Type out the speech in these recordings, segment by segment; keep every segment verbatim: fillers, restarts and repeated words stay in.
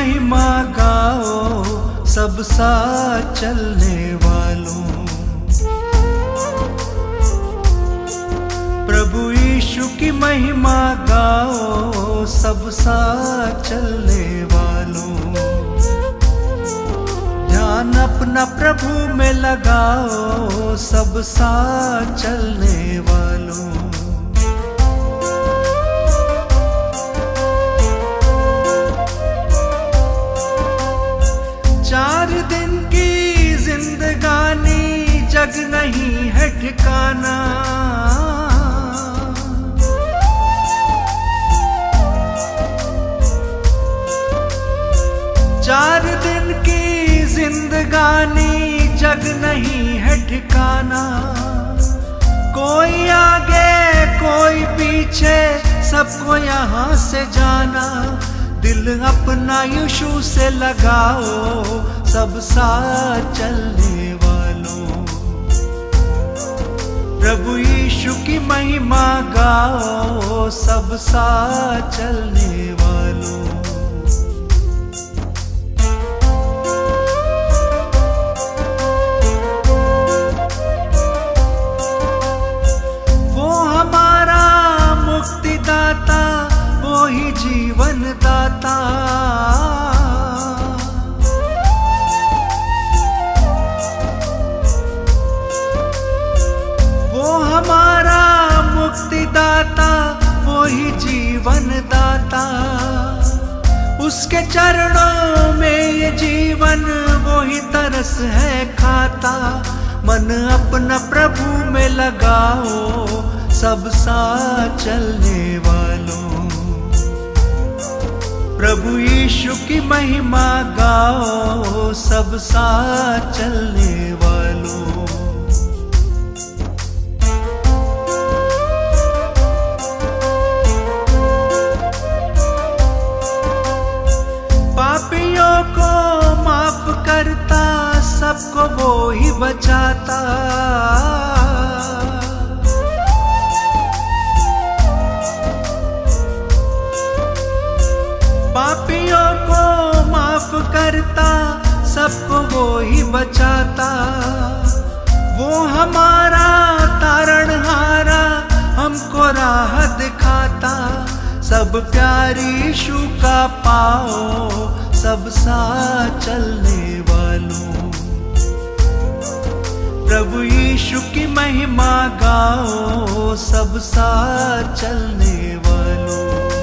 महिमा गाओ सब साथ चलने वालों। प्रभु यीशु की महिमा गाओ सब साथ चलने वालों। ध्यान अपना प्रभु में लगाओ सब साथ चलने वालों। चार दिन की जिंदगानी जग नहीं है ठिकाना। चार दिन की जिंदगानी जग नहीं है ठिकाना। कोई आगे कोई पीछे सबको यहाँ से जाना। दिल अपना यीशु से लगाओ सब साथ चलने वालों। प्रभु यीशु की महिमा गाओ सब साथ चलने वालों। वो हमारा मुक्तिदाता वो ही जीवन दाता। वो हमारा मुक्तिदाता वो ही जीवन दाता। उसके चरणों में ये जीवन वो ही तरस है खाता। मन अपना प्रभु में लगाओ सब साथ चलने वालों। प्रभु यीशु की महिमा गाओ सब साथ चलने वालों। पापियों को माफ करता सबको वो ही बचाता। पापियों को माफ करता सबको वो ही बचाता। वो हमारा तारणहारा हमको राह दिखाता। सब प्यारी यीशु का पाओ सब साथ चलने वालों। प्रभु यीशु की महिमा गाओ सब साथ चलने वालों।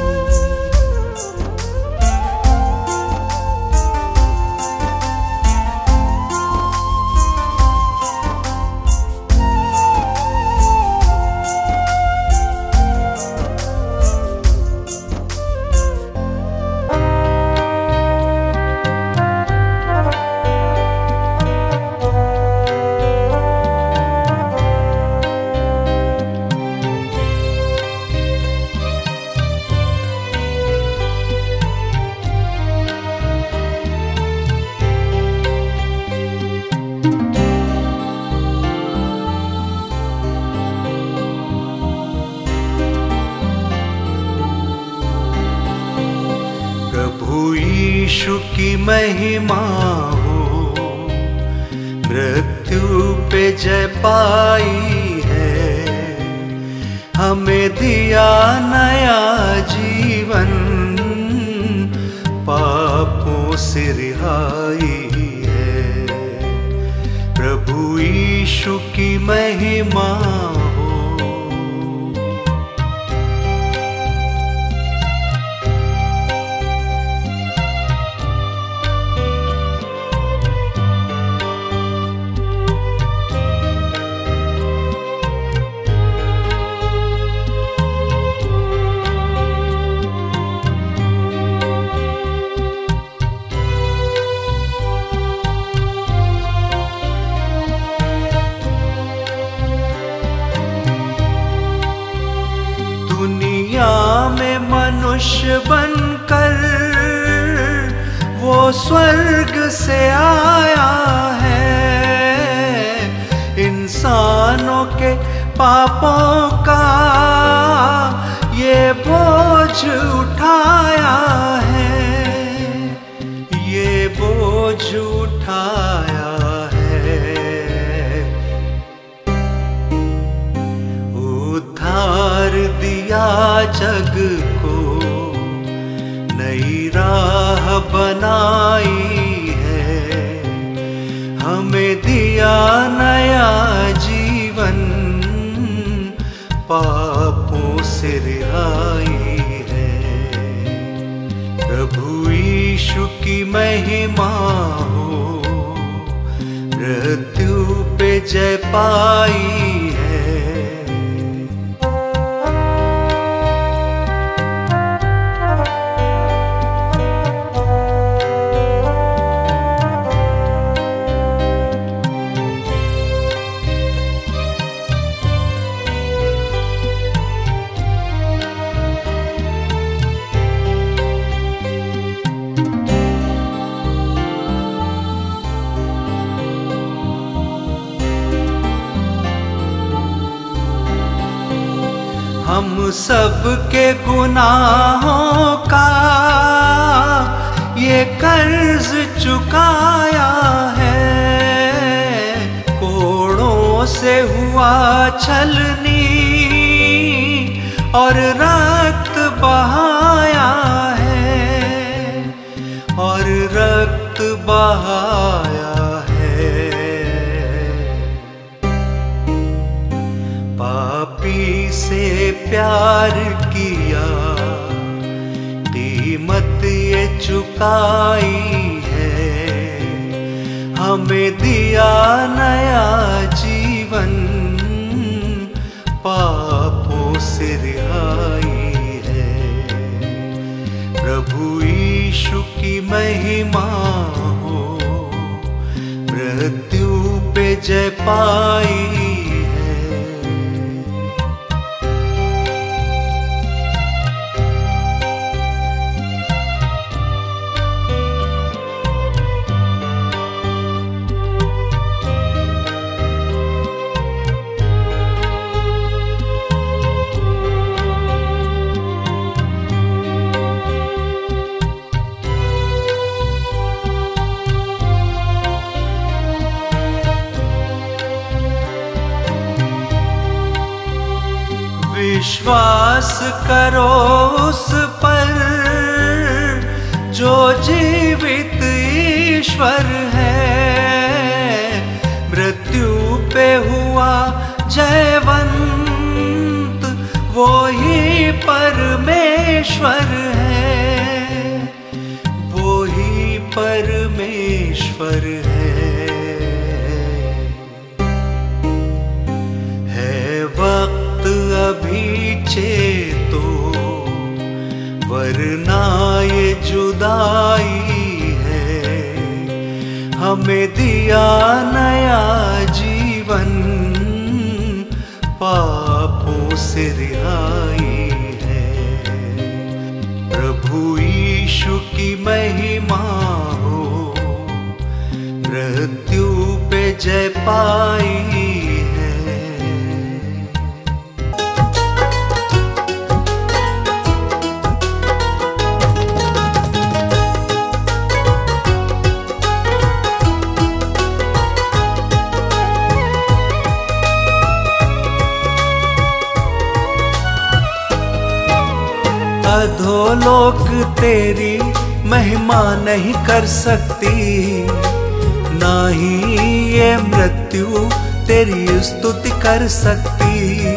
यीशु की महिमा हो मृत्यु पे जय पाई है। हमें दिया नया जीवन पापों से रिहाई है। प्रभु यीशु की महिमा में मनुष्य बनकर वो स्वर्ग से आया है। इंसानों के पापों का ये बोझ उठाया है। दिया जग को, नई राह बनाई है, हमें दिया नया जीवन, पापों से रिहाई है। प्रभु यीशु की महिमा हो, मृत्यु पे जय पाई है। हम सबके गुनाहों का ये कर्ज चुकाया है, कोड़ों से हुआ छलनी और रक्त बहाया है, और रक्त बहाया है। पापी से प्यार किया, कीमत ये चुकाई है, हमें दिया नया जीवन, पापों से रिहाई है। प्रभु यीशु की महिमा हो, मृत्यु पे जय पाई। विश्वास करो उस पर जो जीवित ईश्वर है, मृत्यु पे हुआ जयवंत, वो ही परमेश्वर है, वो ही परमेश्वर है। है वक्त अभी चेतो, वरना ये जुदाई है, हमें दिया नया जीवन, पापों से रिहाई है। प्रभु यीशु की महिमा हो, मृत्यु पे जय पाई है। अधोलोक तेरी महिमा नहीं कर सकती, ना ही ये मृत्यु तेरी स्तुति कर सकती।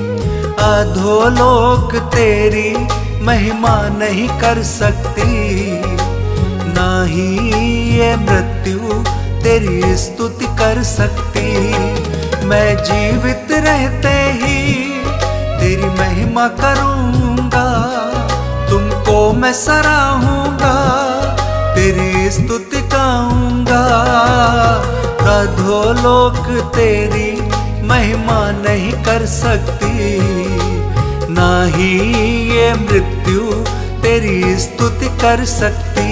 अधोलोक तेरी महिमा नहीं कर सकती, ना ही ये मृत्यु तेरी स्तुति कर सकती। मैं जीवित रहते ही तेरी महिमा करूँगा, तुमको मैं सराहूंगा, तेरी स्तुति गाऊंगा। अधोलोक तेरी महिमा नहीं कर सकती, ना ही ये मृत्यु तेरी स्तुति कर सकती।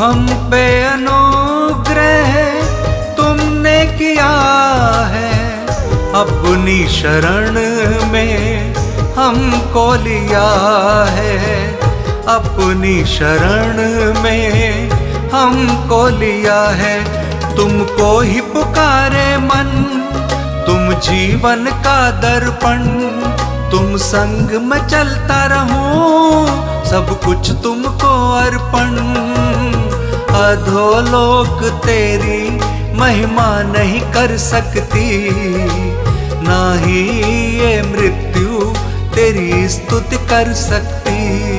हम पे अनुग्रह तुमने किया है, अपनी शरण में हमको लिया है, अपनी शरण में हमको लिया है। तुमको ही पुकारे मन, तुम जीवन का दर्पण, तुम संग में चलता रहूं, सब कुछ तुमको अर्पण। अधोलोक तेरी महिमा नहीं कर सकती, ना ही ये मृत्यु तेरी स्तुति कर सकती।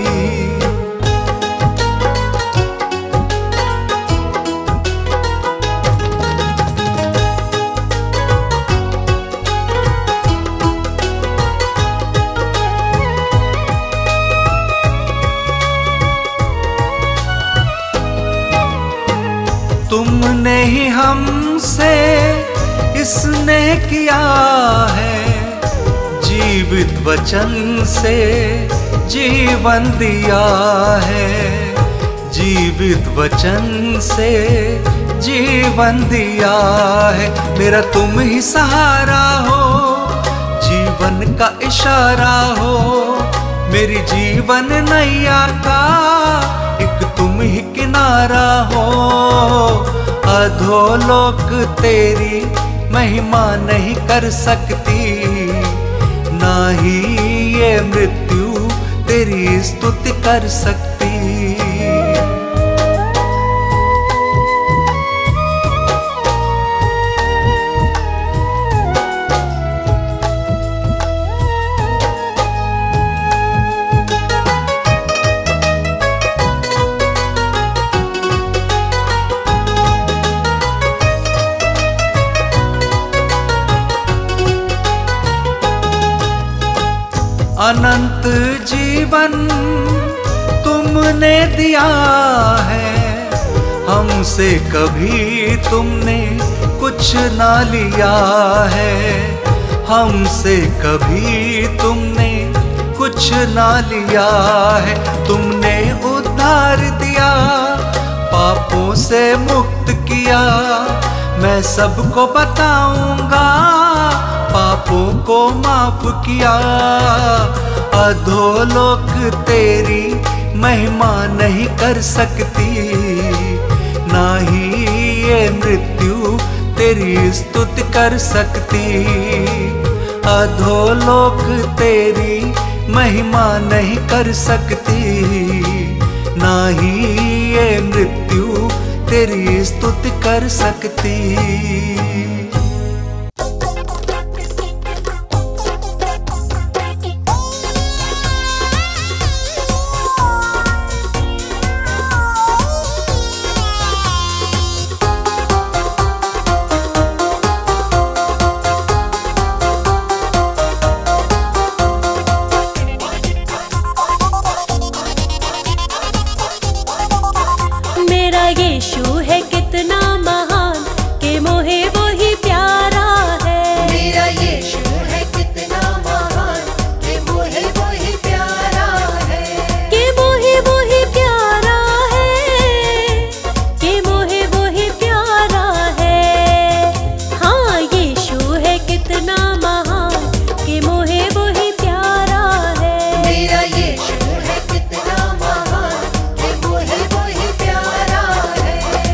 तुमने ही हमसे स्नेह किया है, जीवित वचन से जीवन दिया है, जीवित वचन से जीवन दिया है। मेरा तुम ही सहारा हो, जीवन का इशारा हो, मेरी जीवन नैया का एक तुम ही किनारा हो। अधोलोक तेरी महिमा नहीं कर सकती, ना ही ये मृत्यु तेरी स्तुति कर सकती। अनंत जीवन तुमने दिया है, हमसे कभी तुमने कुछ ना लिया है, हमसे कभी तुमने कुछ ना लिया है। तुमने उद्धार दिया, पापों से मुक्त किया, मैं सबको बताऊंगा, पापों को माफ किया। अधोलोक तेरी महिमा नहीं कर सकती, ना ही ये मृत्यु तेरी स्तुति कर सकती। अधोलोक तेरी महिमा नहीं कर सकती, ना ही ये मृत्यु तेरी स्तुति कर सकती। यीशु है कितना महान के मोहे वो ही प्यारा है। मेरा यीशु है कितना महान के मोहे वो ही प्यारा है। के मोहे वो ही प्यारा है, के मोहे वो ही प्यारा है। हाँ यीशु है कितना महान के मोहे वो ही प्यारा है। मेरा यीशु है कितना महान के मोहे वो ही प्यारा है।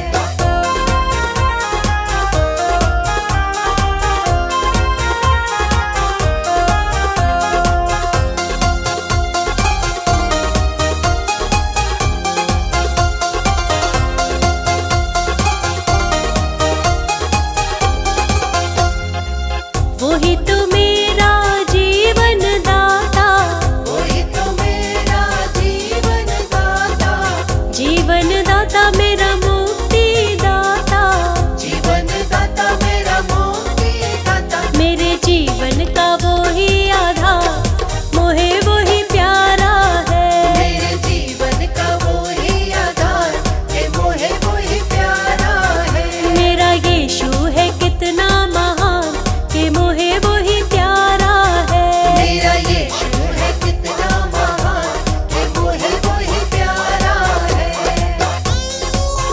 वो ही तो मेरा जीवन दाता, वही तो मेरा जीवन दाता, जीवन दाता मेरा मुक्ति दाता, जीवन दाता मेरा मुक्ति दाता। मेरे जीवन का वो ही आधार मोहे वो ही प्यारा है। मेरे जीवन का वो ही आधार के मोहे वो ही प्यारा है। मेरा यीशु है कितना महान के मोहे वो ही प्यारा है। मेरा यीशु है कितना महान के मोहे वो ही प्यारा है।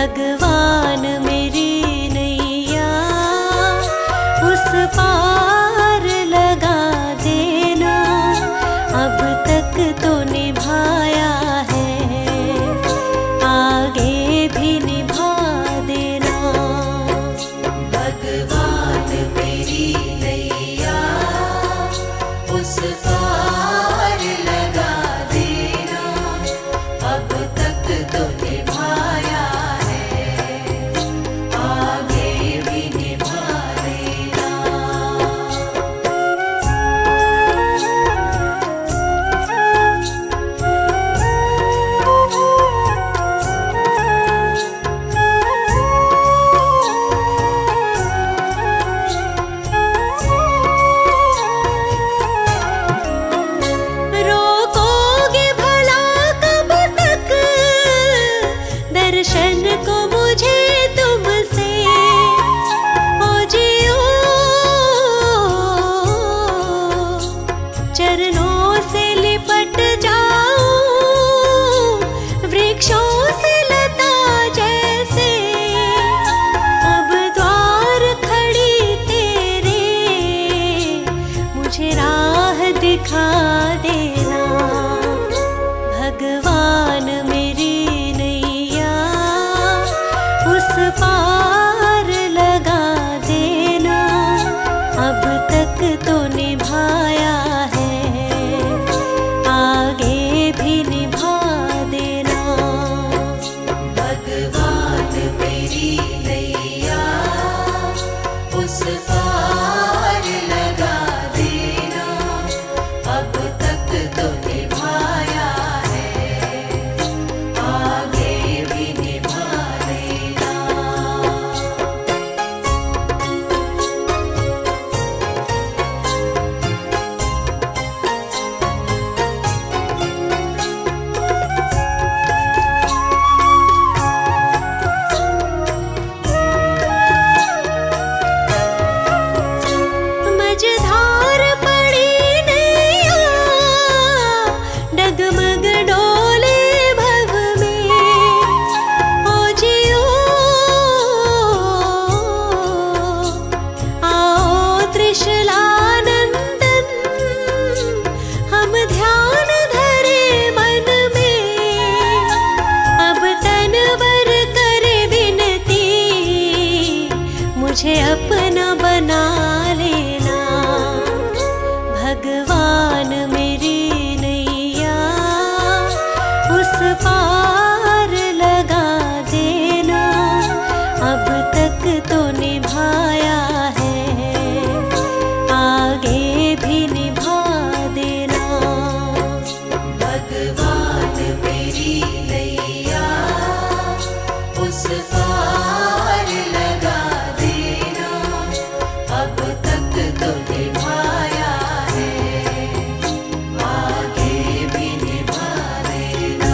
भगवान मेरी नैया उस पार लगा देना, अब तक तो निभाया है, आगे भी निभा देना। भगवान मेरी नैया उस पार लगा देना, अब तक तो निभाया है, आगे भी निभा देना। रोकोगे भला कब तक दर्शन को मुझे तुमसे, ओ जियो चरणों से लिपट जाऊं, वृक्षों से लता जैसे, अब द्वार खड़ी तेरे, मुझे राह दिखा देना। भगवान मेरी नैया उस पार लगा देना, अब तक तो निभाया है, आगे भी निभा देना। भगवान मेरी नैया उस पार लगा देना, अब तक तो निभाया है, आगे भी निभा देना। मझधार पड़ी नैया डगमग डोले भव में, ओ जियो आओ त्रिशलानंदन, हम ध्यान धरे मन में, अब तनवर करे विनती, मुझे अपना बना लेना। भगवान मेरी नैया उस पार लगा देना, अब तक तो निभाया है, आगे भी निभा देना। भगवान मेरी नैया उस पार लगा देना, अब तक तो निभाया है, आगे भी निभा देना।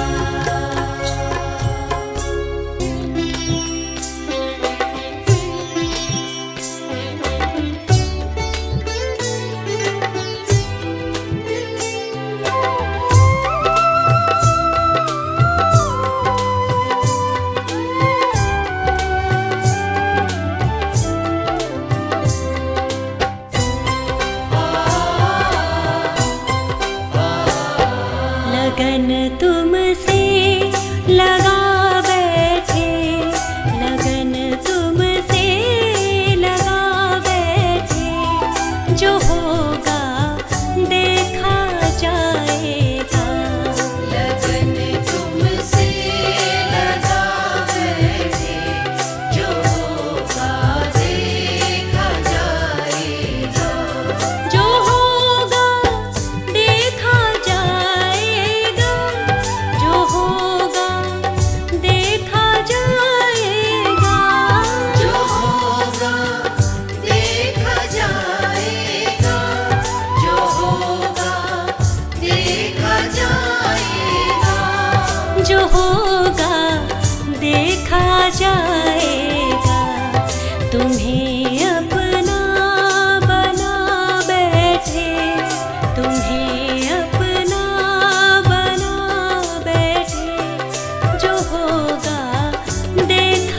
लगन तुमसे लगा बैठे, लगन तुमसे लगा बैठे, जो होगा देखा जाएगा। लगन तुमसे लगा बैठे, जो होगा देखा जाएगा। जो होगा देखा जाएगा, जो होगा देखा जाएगा। जो होगा देखा जाएगा, जो होगा देखा जाएगा। जो होगा देखा जाएगा, तुम्हें अपना बना बैठे, तुम्हें अपना बना बैठे, जो होगा देखा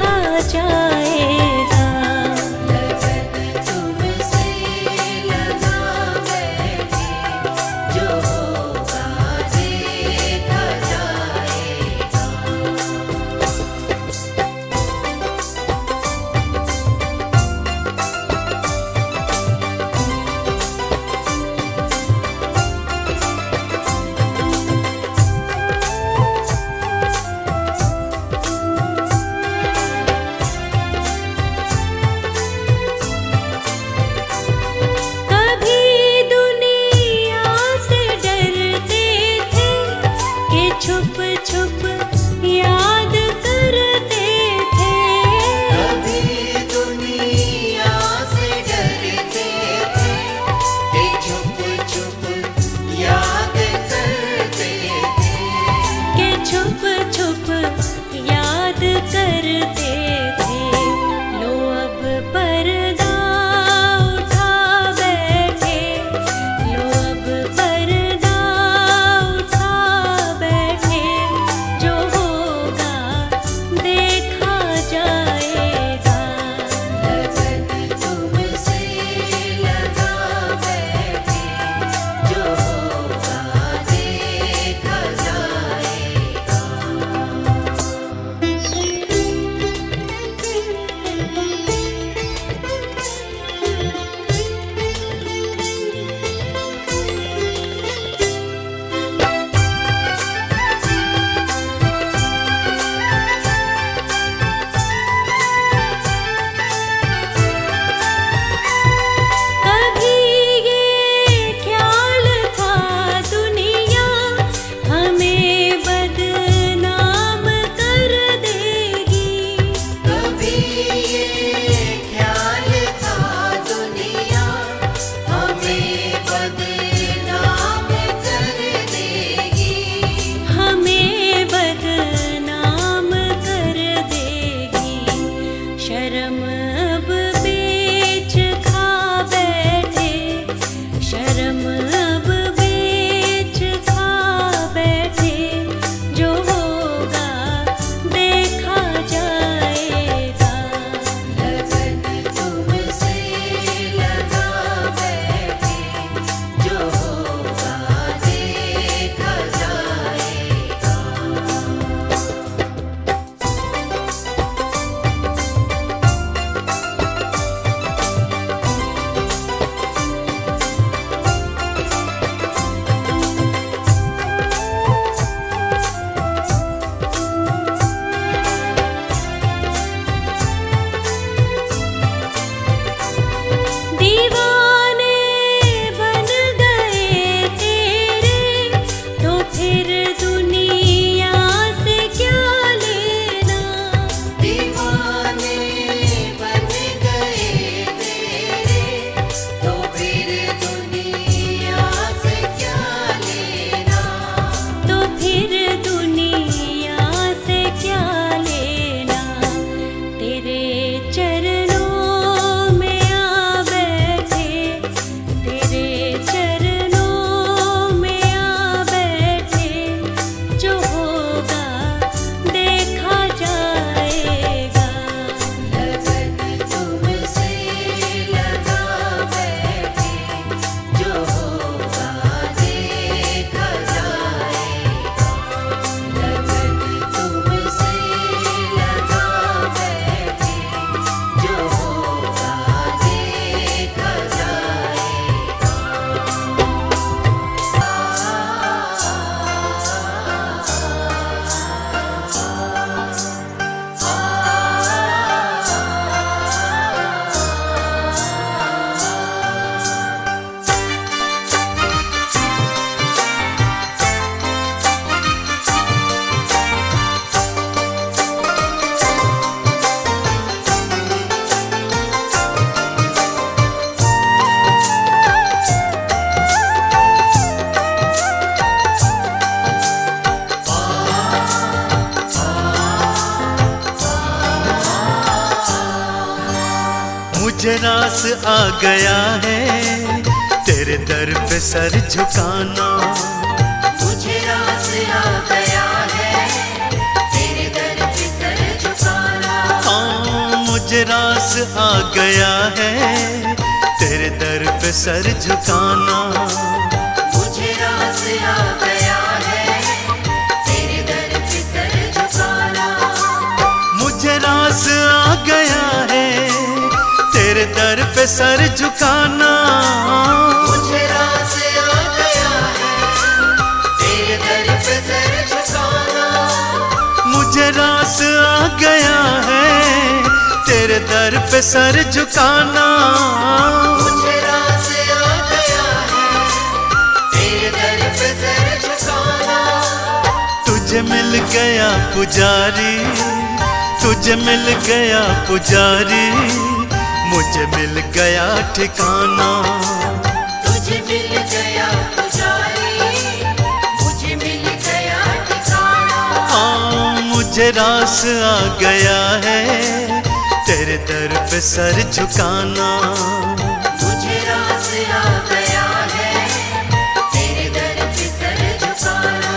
करते थे, लो अब पर्दा उठा बैठे, लो अब पर्दा उठा बैठे, जो होगा देखा जाएगा। लगन तुमसे लगा बैठे, जो होगा देखा जाएगा। कभी ये ख्याल था दुनिया हमें बदनाम कर देगी, कभी ये ख्याल था दुनिया हमें बदनाम कर देगी, हमें बदनाम कर देगी। शर्म अब बेच खा बैठे, शर्म अब बेच खा बैठे, जो होगा देखा जाएगा। लगन तुमसे लगा बैठे, जो होगा देखा जाएगा। दीवाने बन गए तेरे, तो फिर दुनिया से क्या लेना। दीवाने बन गए तेरे, तो फिर दुनिया से क्या लेना। तो फिर दुनिया से क्या लेना। तेरे चरणों में आ बैठे, तेरे चरणों में आ बैठे, जो होगा देखा जाएगा। लगन तुमसे लगा बैठे, जो होगा देखा जाएगा। लगन तुमसे लगा बैठे, जो होगा देखा जाएगा। मुझे रास आ गया है तेरे दर पे सर झुकाना, मुझे रास आ गया है तेरे दर पे सर झुकाना। हाँ मुझे रास आ गया है तेरे दर पे सर झुकाना। मुझे रास आ गया है तेरे दर पे सर झुकाना। मुझे रास आ गया है तेरे दर पे सर झुकाना। मुझे रास आ गया है तेरे दर पे सर झुकाना। मुझे रास आ गया है तेरे दर पे सर झुकाना। मुझे रास आ गया है तेरे दर पे सर झुकाना। तुझे मिल गया पुजारी, तुझे मिल गया पुजारी, मुझे मिल गया ठिकाना। तुझे मिल गया पुजारी, मुझे मिल गया ठिकाना। हाँ मुझे मुझे रास आ गया है तेरे दर पे सर झुकाना। मुझे रास आ गया है तेरे दर पे सर झुकाना।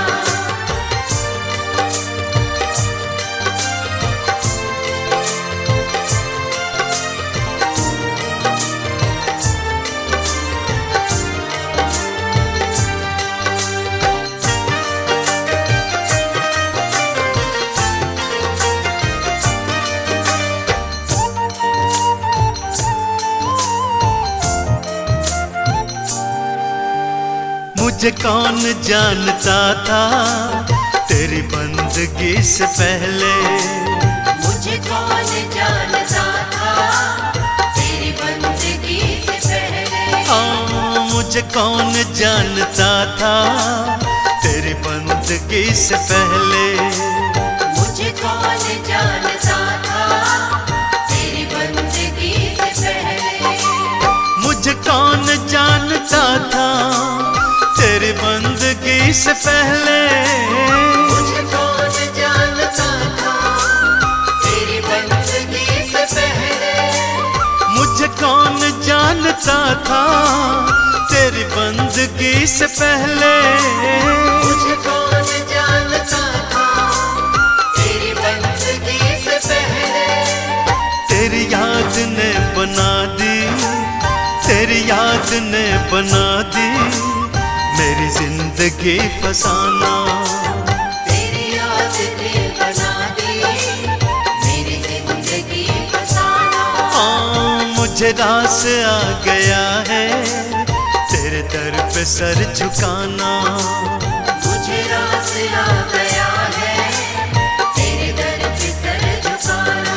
मुझे कौन जानता था तेरी बंदगी से पहले। मुझे कौन जानता था तेरी बंदगी से पहले। हाँ, मुझे कौन जानता था तेरी बंदगी से पहले। मुझे कौन जानता था तेरी बंदगी से पहले। मुझे कौन जानता था तेरी बंदगी से पहले। मुझे कौन जानता था तेरी बंदगी से पहले। मुझे कौन जानता था तेरी बंदगी से पहले। मुझे कौन जानता था तेरी बंदगी से पहले। तेरी याद ने बना दी, तेरी याद ने बना दी मेरी जिंदगी फसाना। तेरी याद ने बना दी मेरी जिंदगी फसाना। हाँ, मुझे रास आ गया है तेरे दर पे सर झुकाना। मुझे रास आ गया है तेरे दर पे सर झुकाना।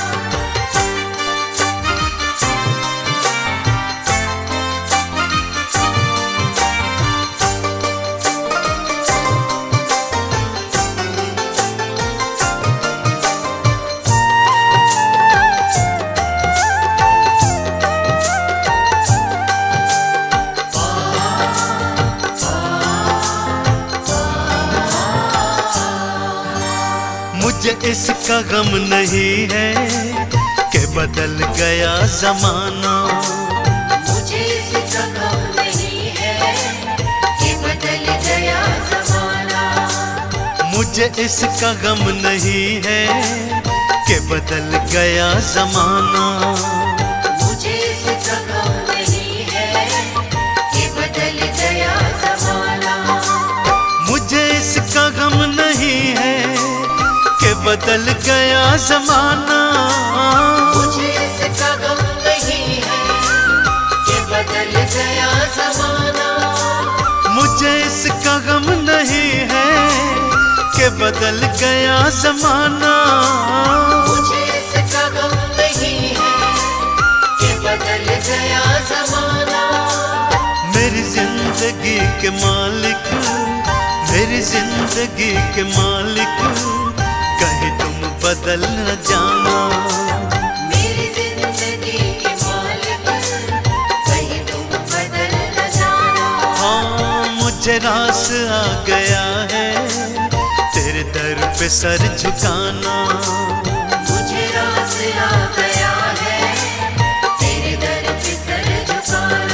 मुझे इसका गम नहीं है कि बदल गया जमाना। मुझे इसका गम नहीं है कि बदल गया ज़माना। मुझे इसका गम नहीं है कि बदल गया जमाना। मुझे इसका गम नहीं है कि बदल गया ज़माना। मुझे इसका गम नहीं है कि बदल गया जमाना। मुझे इसका गम नहीं है कि बदल गया ज़माना। मुझे इसका गम नहीं है कि बदल गया जमाना। मुझे इसका गम नहीं है कि बदल गया ज़माना। मेरी जिंदगी के मालिक, मेरी जिंदगी के मालिक कहीं तुम बदल न जाना। मेरी जिंदगी के मालिक कहीं तुम बदल न जाना। हाँ, मुझे रास आ गया है तेरे दर पे सर झुकाना। मुझे रास आ गया है तेरे दर पे सर झुकाना।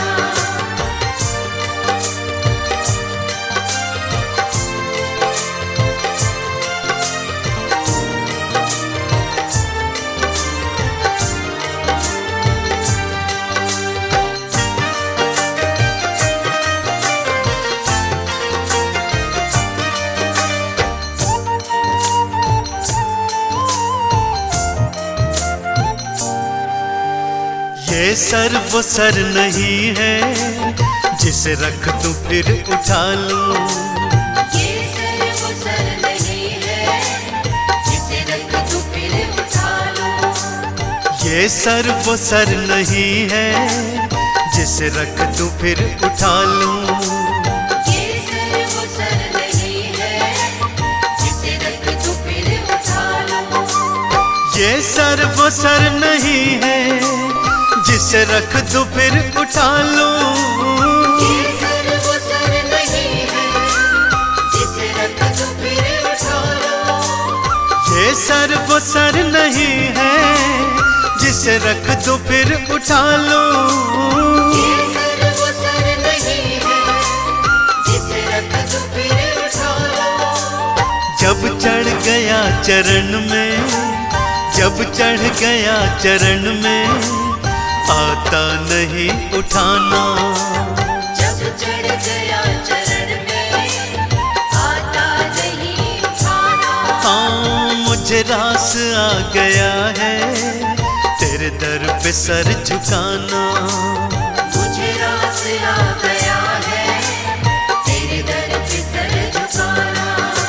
ये सर वो सर नहीं है जिसे रख दूं फिर उठा लूं। ये सर वो सर नहीं है जिसे रख दूं फिर उठा लूं। ये सर वो सर नहीं है जिसे रख दूं फिर उठा लूं। ये सर वो सर नहीं है जिसे रख दूं फिर उठा लूं। ये सर वो सर नहीं है जिसे रख दूं फिर उठा लूं। ये सर वो सर नहीं है जिसे रख दूं फिर उठा लूं। ये सर वो सर नहीं है जिसे रख दो फिर उठा लो। ये सर वो सर नहीं है जिसे रख दो फिर उठा लो। जब चढ़ गया चरण में, जब चढ़ गया चरण में, आता नहीं उठाना। जब चढ़ गया चरण में, आता नहीं उठाना। हाँ मुझे रास आ गया है तेरे दर पे सर झुकाना। मुझे रास आ गया है तेरे दर पे सर झुकाना।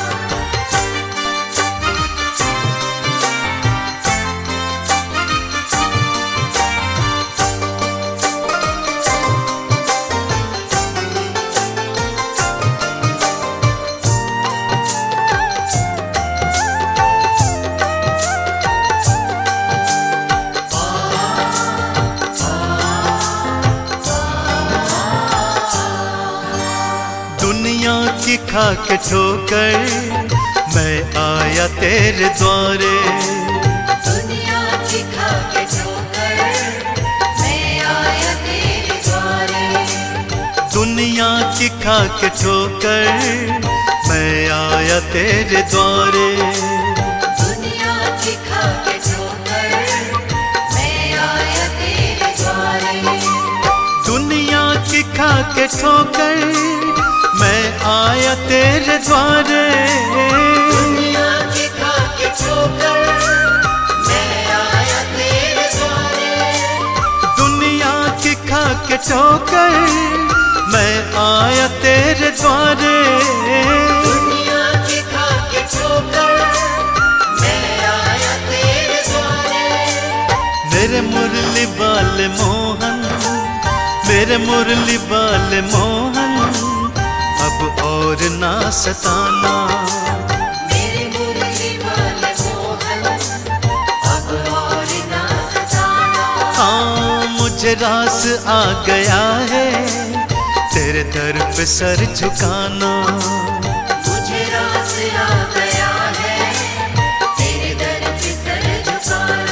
दुनिया की खा के ठोकर मैं आया तेरे द्वारे। दुनिया की खा के ठोकर मैं आया तेरे द्वारे। दुनिया की खा के ठोकर मैं आया तेरे द्वारे। दुनिया की खा के ठोकर मैं आया तेरे द्वारे। दुनिया की खा के ठोकर मैं आया तेरे द्वारे। दुनिया की खा के ठोकर मैं आया तेरे द्वारे। दुनिया की खा के ठोकर मैं आया तेरे द्वारे। दुनिया की खा के ठोकर मैं आया तेरे द्वारे। मेरे मुरली वाले मोहन, मेरे मुरली वाले मोहन, अब और ना सताना। मेरे मुरली वाले मोहन, अब और ना सताना। हाँ मुझे रास आ गया है तेरे दर पे सर झुकाना। मुझे रास आ गया है तेरे दर पे सर झुकाना।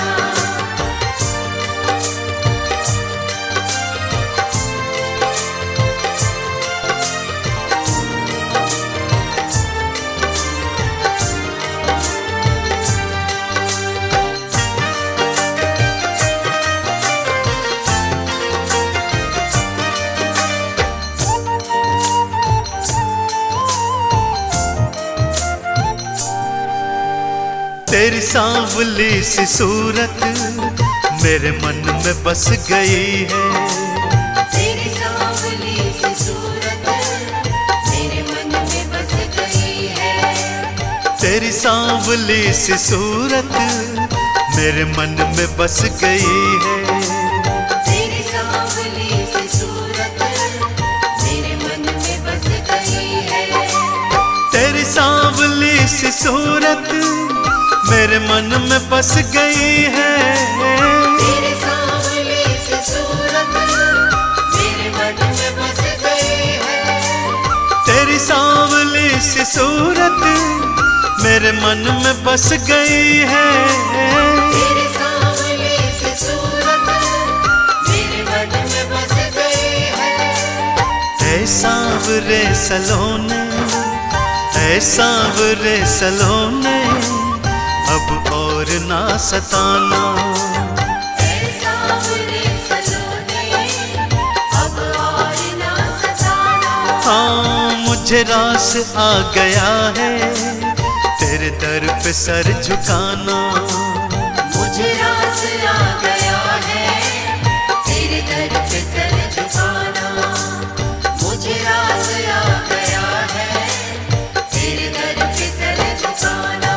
तेरी सांवली सी सूरत मेरे मन में बस गई है। तेरी सांवली सी सूरत मेरे मन में बस गई है। तेरी सांवली सी सूरत मेरे मन में बस गई है। तेरी सांवली सी सूरत मेरे मन में बस गई है। तेरी सांवली सी सूरत मेरे मन में बस गई है। तेरी सांवली सी सूरत मेरे मन में बस गई है। तेरी सांवली सी सूरत मेरे मन में बस गई है। तेरी सांवली सी सूरत मेरे मन में बस गई है। ऐ सांवरे सलोने, ऐ सांवरे सलोने, अब और ना सताना। ऐ सांवरे सलोने, अब और ना सताना। हाँ मुझे रास आ गया है तेरे दर पे सर झुकाना। मुझे रास आ गया है तेरे दर पे सर झुकाना। मुझे रास आ गया है तेरे दर पे सर झुकाना।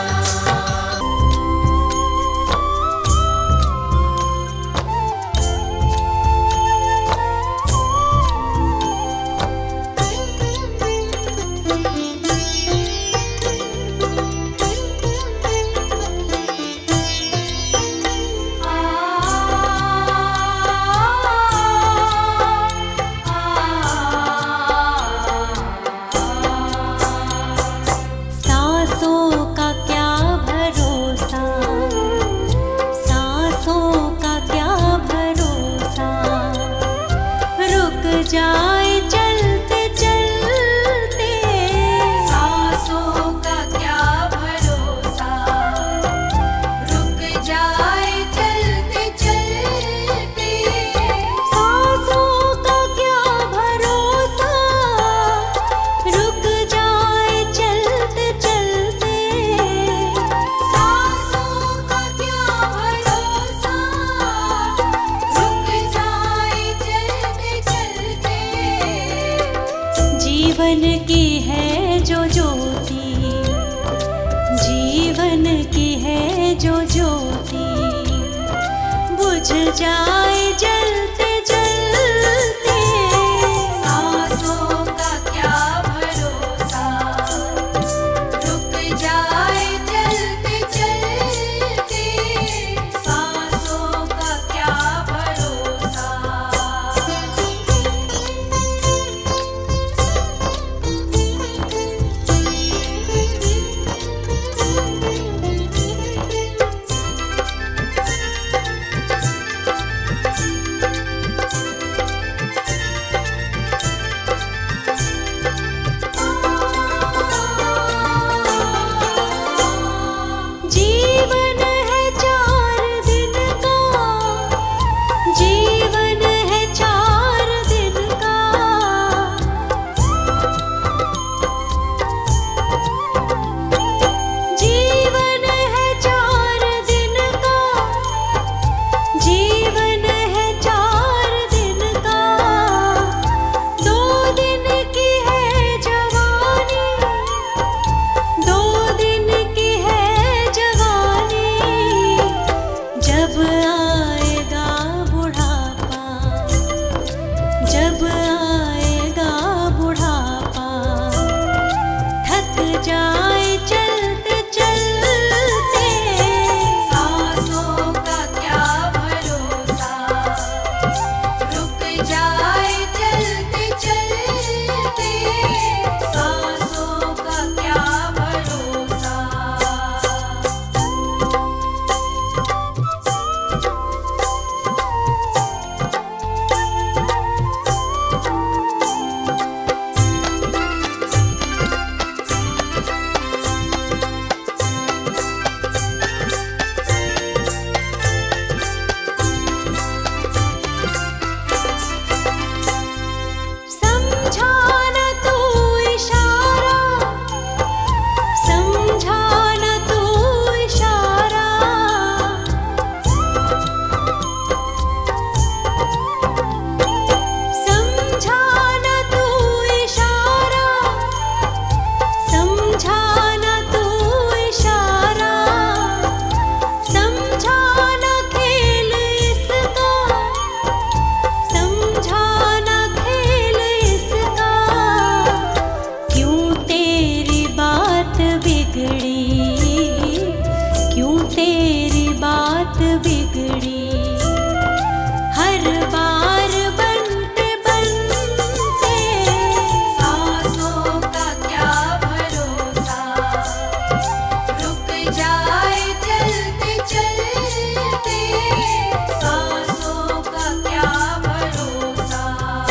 जीवन की है जो ज्योति, जीवन की है जो ज्योति, बुझ जाए जलते जलते। सांसों का क्या भरोसा, रुक जाए चलते चलते। सांसों का क्या भरोसा। जीवन है चार दिन का, जीवन है चार दिन का, जीवन है चार दिन का, जीवन है चार दिन का। दो दिन की है जवानी, दो दिन की है जवानी, जब आएगा बुढ़ापा, जब आएगा बुढ़ापा, थक जाए चलते चलते। सांसों का क्या भरोसा, रुक जाए चलते चलते। सांसों का क्या भरोसा। समझा न तू इशारा, समझा न तू इशारा, समझा न तू इशारा, समझा न तू इशारा, समझा न खेल इसका, समझा न खेल इसका। क्यों तेरी बात बिगड़ी, क्यों तेरी बात बिगड़ी, हर बार बनते बनते। सांसों का क्या भरोसा, रुक जाए चलते चलते। सांसों का क्या भरोसा।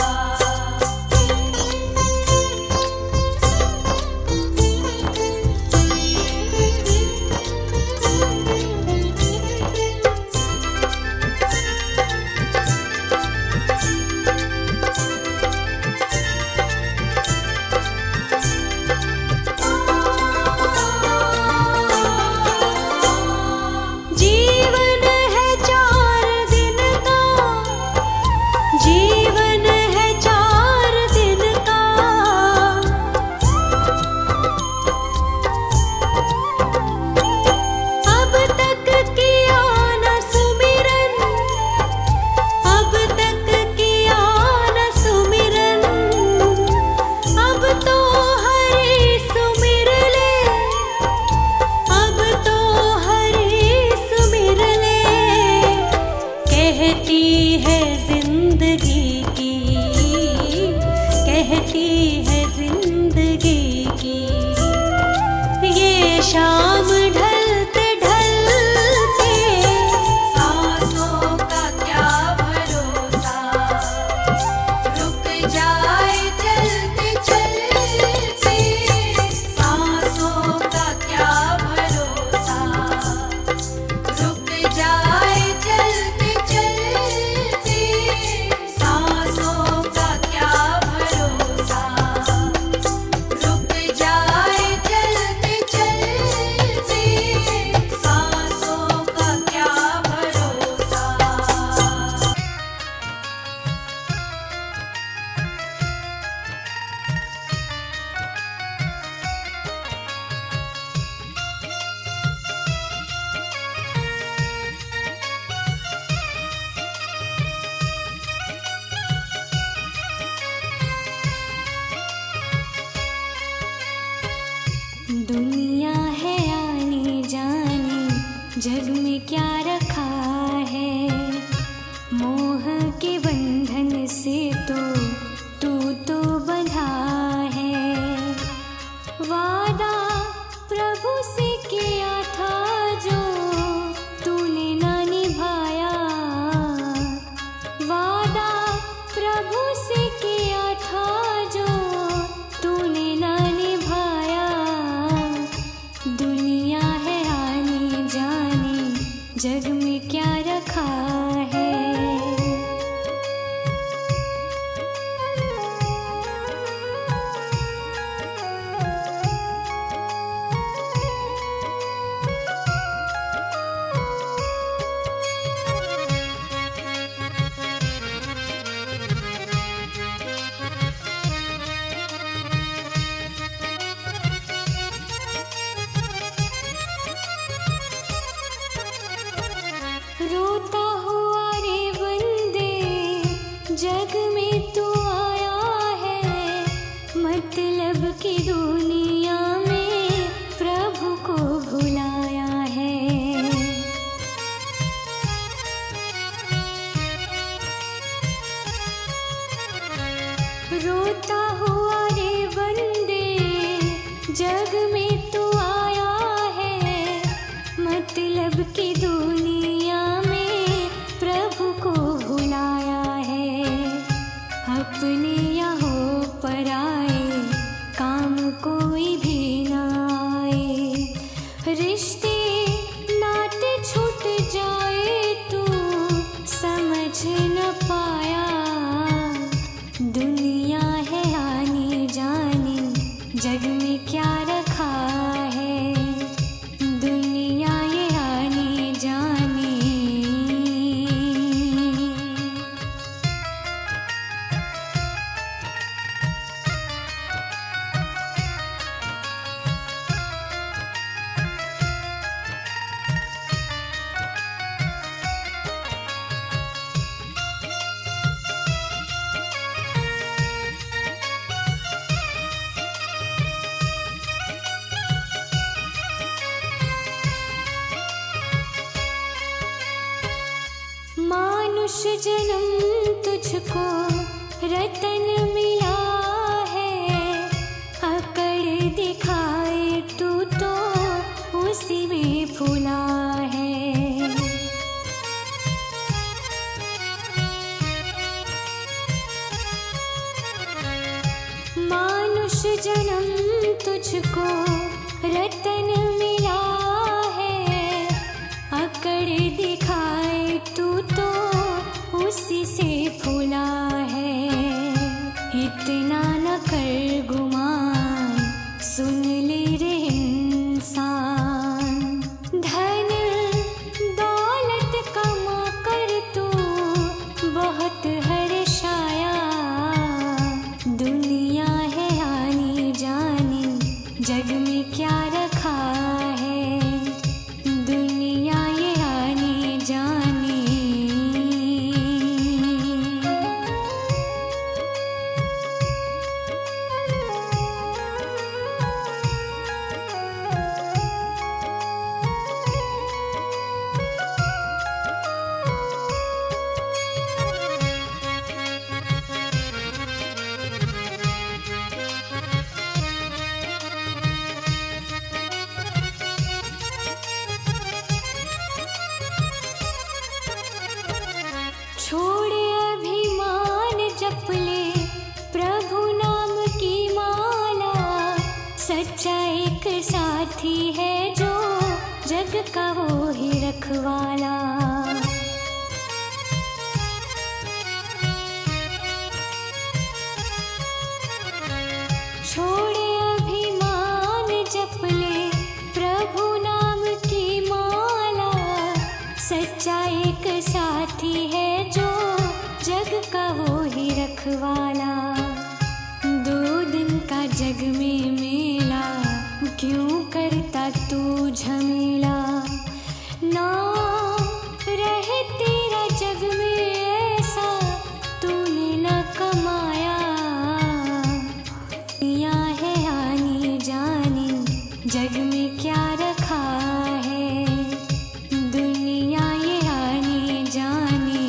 जीवन है चार दिन का, जीवन है चार दिन का, अब तक किया न सुमिरन, अब तक किया न सुमिरन, अब तो हरि सुमिर ले, अब तो हरि सुमिर ले। कहती है जिंदगी की, कहती है जिंदगी की, ये शाम ढलते ढलते। सांसों का क्या भरोसा, रुक जाए चलते चलते। सांसों का क्या भरोसा, रुक जाए चलते चलते। सांसों का क्या भरोसा। में क्या रखा है। रोता हुआ रे बंदे जग में तू आया है, मतलब की दुनिया में प्रभु को भुलाया है। रोता हुआ रे बंदे जग में तू आया है, मतलब की दुनिया में प्रभु को भुलाया है। अपने यहाँ पर आए काम कोई भी ना आए, रिश्ते नाते छूट जाए तू समझ न पाया। दुनिया है आनी जानी, जग में क्या रखा है। दुनिया ये आनी जानी। मानुष जन्म तुझको रतन मिला है, अकड़ दिखाए तू तो उसी में फूला है। मानुष जन्म तुझको रतन मिला है, अकड़ दिखाए तू तो उसी से फूला है। इतना न कर गुमान, सुन ले रे इंसान। धन दौलत कमा कर तू बहुत हर्षाया। दुनिया है आनी जानी, जग में क्या रखा है। दुनिया ये आनी जानी। छोड़े अभिमान जप ले प्रभु नाम की माला। सच्चा एक साथी है जो जग का वो ही रखवाला। छोड़े अभिमान जप ले प्रभु नाम की माला। सच्चा एक साथी है जो जग का वो ही रखवाला। दो दिन का जग में मेला, क्यों करता तू झमेला। ना रहे तेरा जग में ऐसा, तूने न कमाया। दुनिया है आनी जानी, जग में क्या रखा है। दुनिया ये आनी जानी।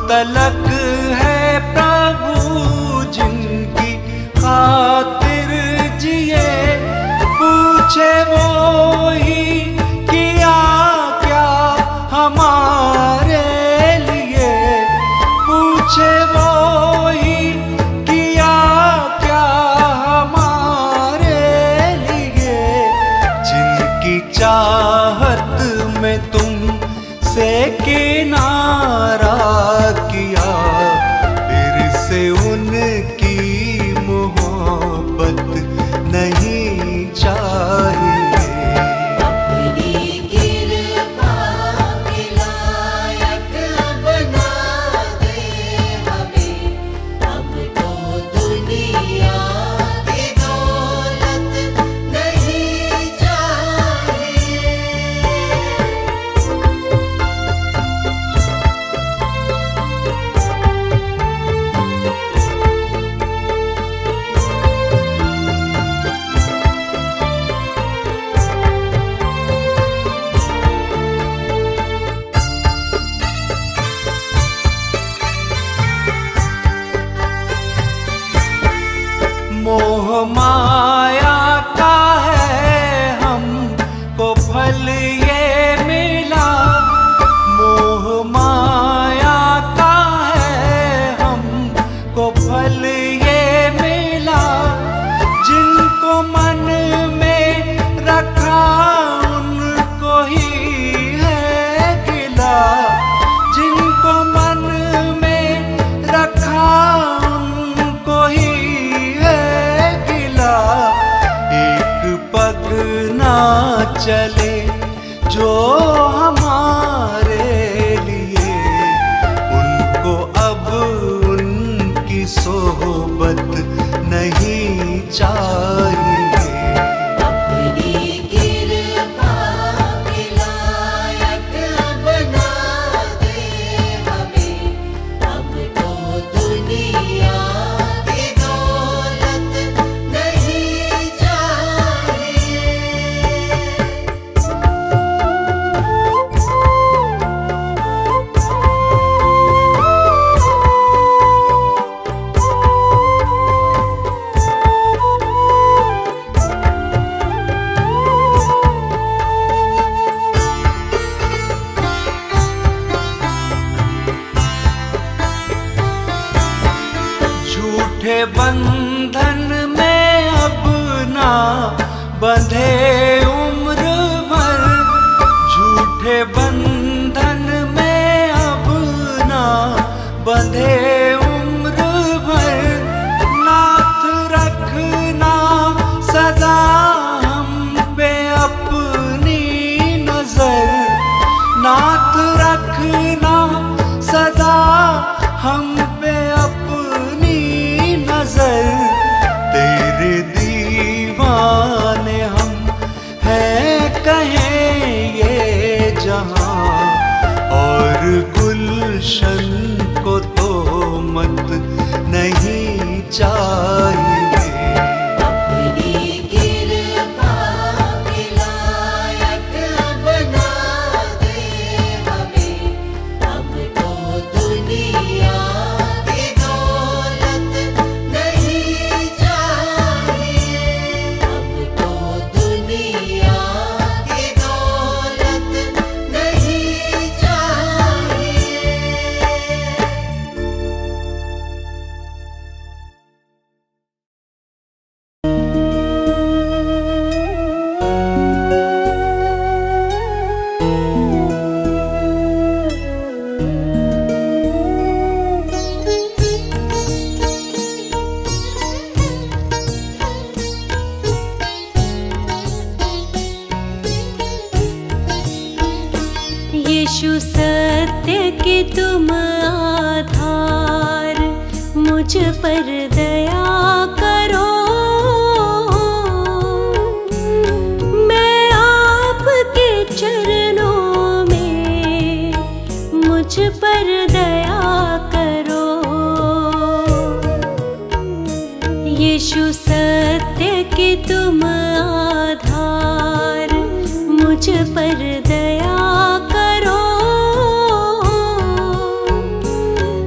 तलक है प्रभु जिनकी खातिर जिए, पूछे वो ही किया क्या हमारे लिए, पूछे वो ही किया क्या हमारे लिए, जिनकी चाहत में तुम से किनारा किया, फिर से उनकी मोहब्बत नहीं चाहिए। अपनी कृपा के लायक बना दे हमें, अब तो दुनिया की दौलत नहीं चाहिए। मोह माया का है हमको फल ये मिला, मोह माया का है हमको फल ये मिला, जिनको मन में रखा उनको ही है गिला, जिनको मन में रखा उनको ही है गिला, एक पग ना चले जो हमारे लिए, उनको अब उनकी सोहबत नहीं चाहिए। अपनी कृपा के लायक बना दे हमें, अब तो दुनिया की दौलत नहीं चाहिए। झूठे बंधन में अब ना बंधे उम्र भर, झूठे बंधन में अब ना बंधे उम्र भर, नाथ रखना सदा हम पे अपनी नजर, नाथ रखना सदा हम पे अपनी नजर, तेरे दीवाने हम हैं कहें ये जहां, और गुलशन को तो मत नहीं चाहिए। अपनी कृपा के लायक बना दे हमें, अब तो दुनिया की दौलत नहीं चाहिए। अब तो दुनिया की दौलत नहीं चाहिए। यीशु सत्य के तुम आधार, मुझ पर दया करो, मैं आपके चरणों में, मुझ पर दया करो। यीशु सत्य के तुम आधार, मुझ पर दया करो,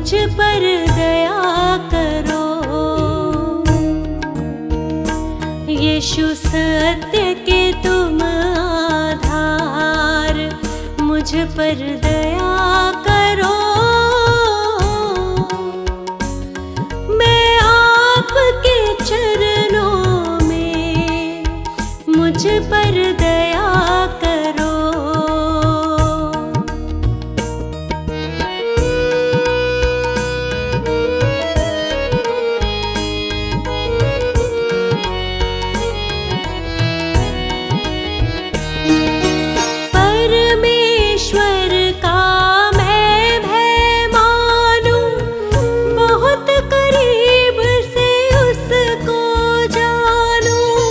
मुझ पर दया करो। यीशु सत्य के तुम आधार, मुझ पर दया करो। मैं आपके चरणों में, मुझ पर दया करो। परमेश्वर का मैं भय मानूं, बहुत करीब से उसको जानूं।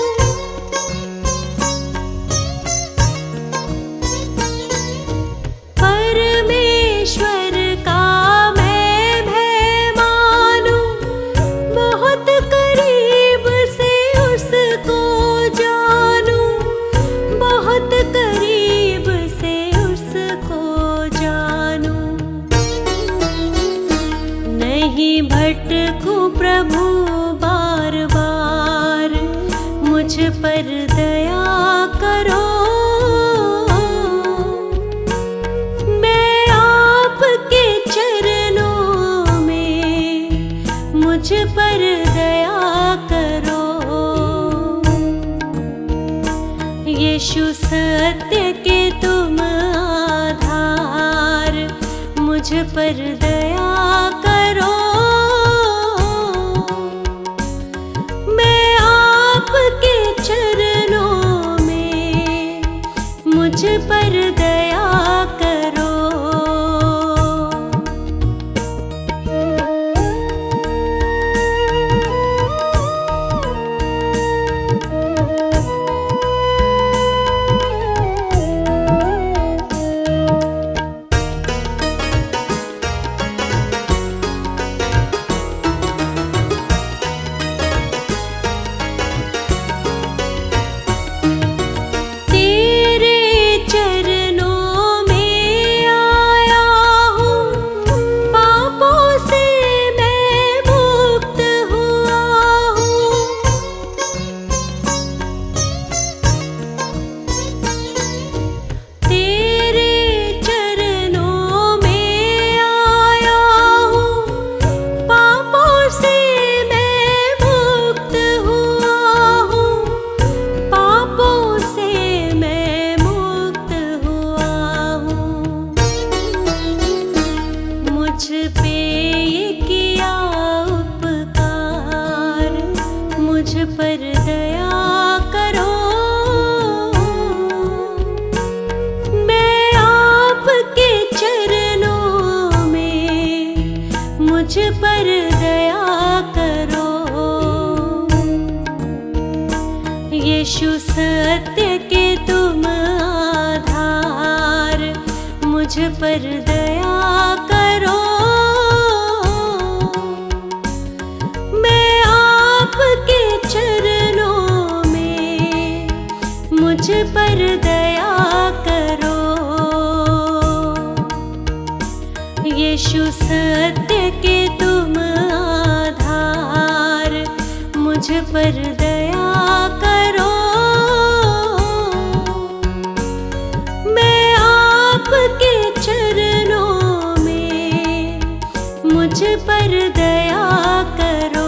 परमेश्वर का मैं भय मानूं, बहुत करीब से उसको जानूं, बहुत करीब से उसको जानूं। नहीं भटकूं प्रभु बार बार, मुझ पर दया करो। मैं आपके चरणों में, मुझ पर दया करो। यीशु सत्य के तुम आधार, मुझ पर दया करो। मैं आपके चरणों में, मुझ पर दया करो। पर दया करो। मैं आपके चरणों में, मुझ पर दया करो। यीशु सत्य के तुम आधार, मुझ पर दया करो। चरणों में, मुझ पर दया करो। यीशु सत्य के तुम आधार, मुझ पर दया करो। मैं आपके चरणों में, मुझ पर दया करो।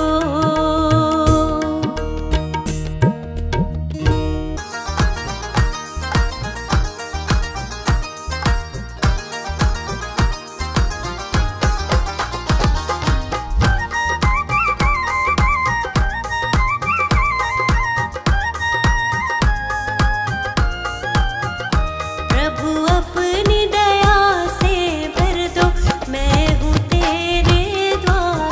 अपनी दया से भर दो, मैं हूँ तेरे द्वार।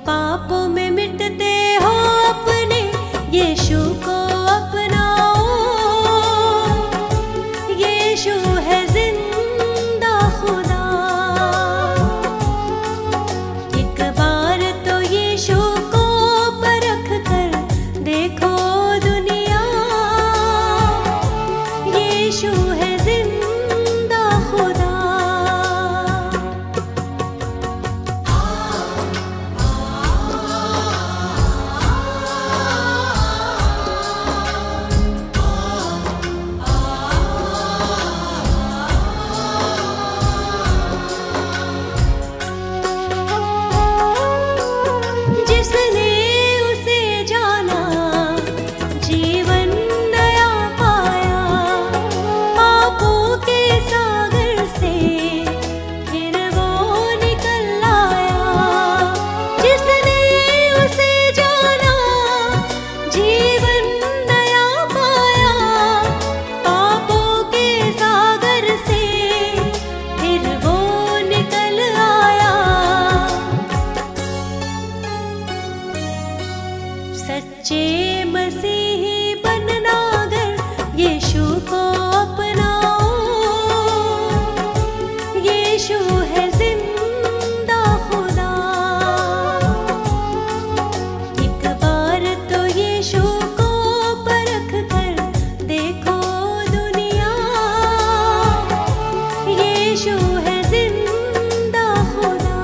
पापों में मिटते हो अपने यीशु को अपनाओ। यीशु है जिंदा खुदा। एक बार तो यीशु को परख कर देखो दुनिया। यीशु है जिंदा खुदा। जिसने उसे जाना जीवन नया पाया। पापों के सागर से फिर वो निकल आया। जिसने उसे जाना जीवन नया पाया। पापों के सागर से फिर वो निकल आया। सच्चे मसीही बनना अगर यीशु को अपनाओ। यीशु है जिंदा खुदा। एक बार तो यीशु को परख कर देखो दुनिया। यीशु है जिंदा खुदा।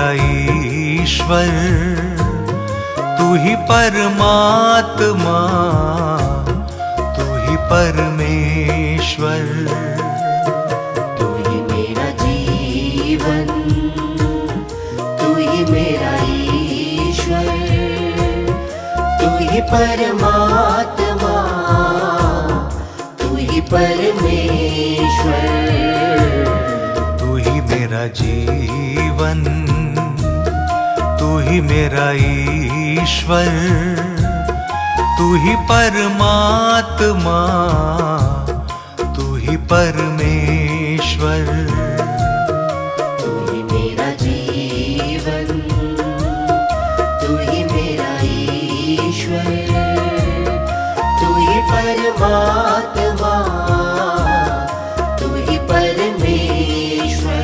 ईश्वर, तू ही परमात्मा, तू ही परमेश्वर। तू ही मेरा जीवन, तू ही मेरा ईश्वर, तू ही परमात्मा, तू ही परमेश्वर। तू ही मेरा जीवन, तू ही मेरा ईश्वर, तू ही परमात्मा, तू ही परमेश्वर। तू ही मेरा जीवन, तू ही मेरा ईश्वर, तू ही परमात्मा, तू ही परमेश्वर।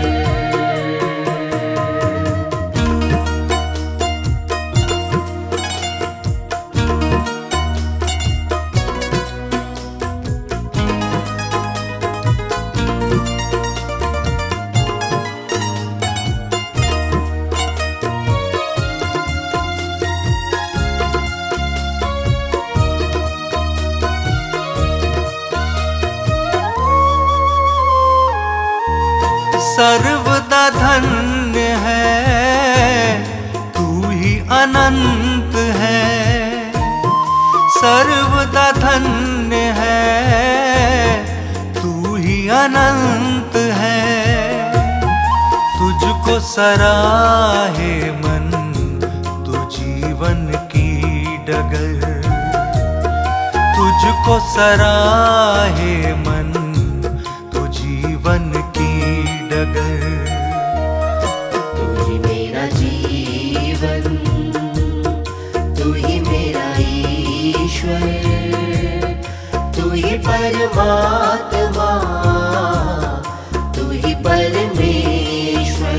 सर्वदा धन्य है, तू ही अनंत है। सर्वदा धन्य है, तू ही अनंत है। तुझको सराहे मन, तू जीवन की डगर। तुझको सराहे मन, तू जीवन की डगर। तू ही मेरा जीवन, तू ही मेरा ईश्वर, तू ही परमात्मा, तू ही परमेश्वर।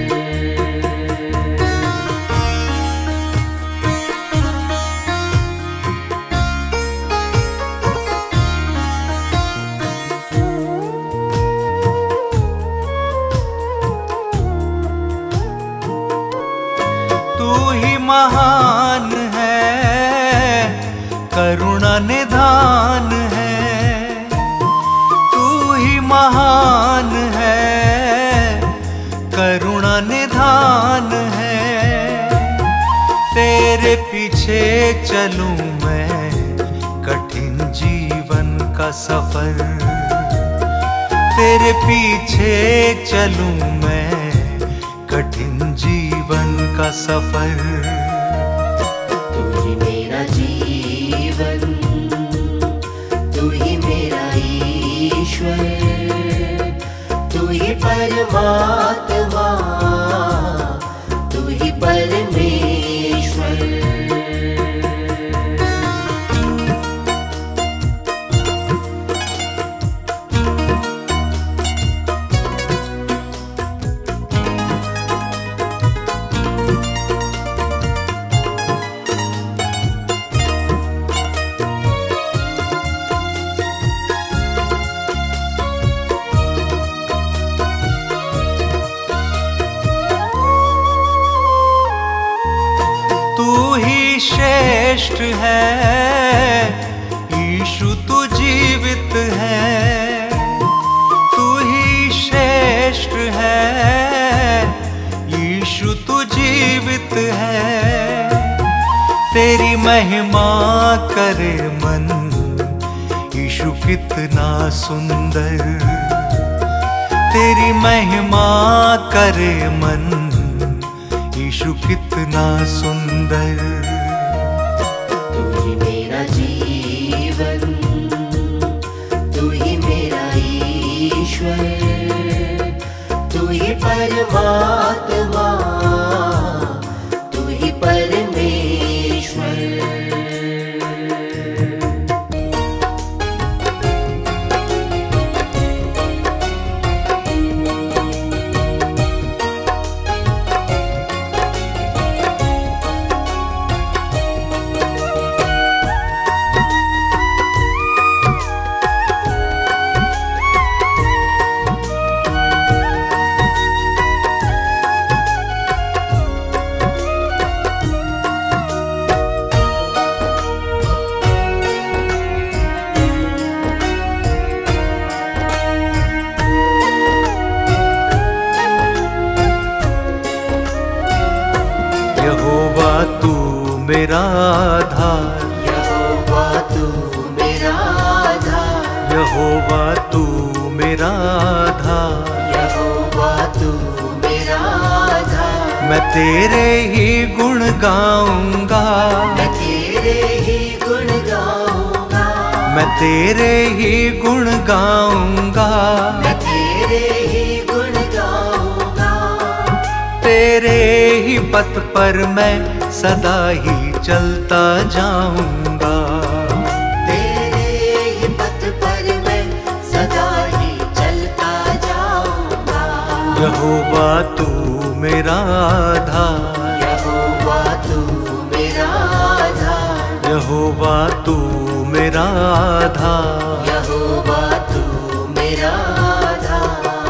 महान है, करुणा निधान है। तू ही महान है, करुणा निधान है। तेरे पीछे चलूं मैं, कठिन जीवन का सफर। तेरे पीछे चलूं मैं, कठिन जीवन का सफर। तू ही मेरा जीवन, तू ही मेरा ईश्वर, तू ही परमात्मा, तू ही परमेश्वर। श्रेष्ठ है यीशु, तू जीवित है। तू ही श्रेष्ठ है यीशु, तू जीवित है। तेरी महिमा करे मन, यीशु कितना सुंदर। तेरी महिमा करे मन, यीशु कितना सुंदर। तू ही मेरा जीवन, तू ही मेरा ईश्वर, तू ही परमात्मा, तू ही परमेश्वर। मेरा आधार, यहोवा तू मेरा आधार, यहोवा तू मेरा आधार। यहोवा तू मेरा आधार, मैं तेरे ही गुण गाऊंगा, मैं तेरे ही गुण गाऊंगा, मैं तेरे ही गुण गाऊंगा, मैं तेरे ही गुण गाऊंगा। तेरे ही पथ पर मैं सदा ही चलता जाऊंगा, तेरे ही पथ पर मैं सदा ही चलता जाऊंगा। यहोवा तू मेरा आधार, यहोवा तू मेरा आधार, यहोवा तू मेरा आधार। यहोवा तू मेरा आधार।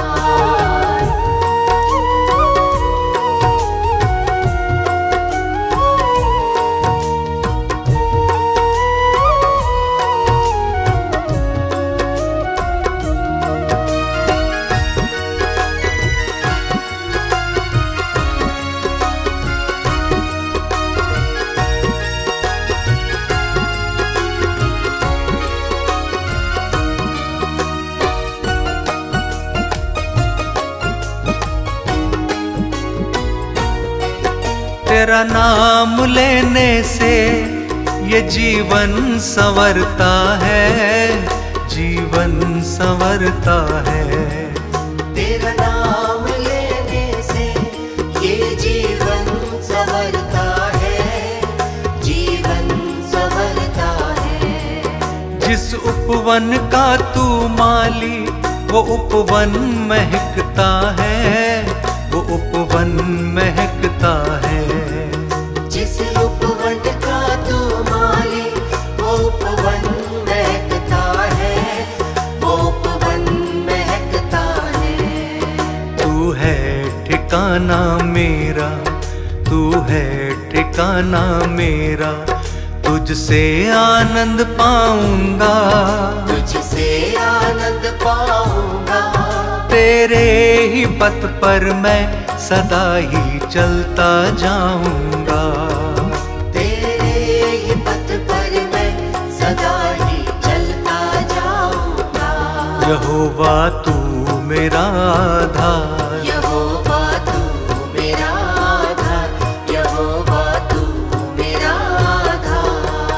तेरा नाम लेने से ये जीवन संवरता है, जीवन संवरता है। तेरा नाम लेने से ये जीवन संवरता है, जीवन संवरता है। जिस उपवन का तू माली वो उपवन महकता है, वो उपवन महकता है। जिस उपवन का तू माली वो उपवन महकता है, वो उपवन महकता है। तू है ठिकाना मेरा, तू है ठिकाना मेरा, तुझसे आनंद पाऊंगा, तुझसे आनंद पाऊंगा। तेरे ही पथ पर मैं सदा ही चलता जाऊंगा, तेरे ही पथ पर मैं सदा ही चलता जाऊंगा। यहोवा तू मेरा आधार, यहोवा तू मेरा आधार, यहोवा तू मेरा आधार।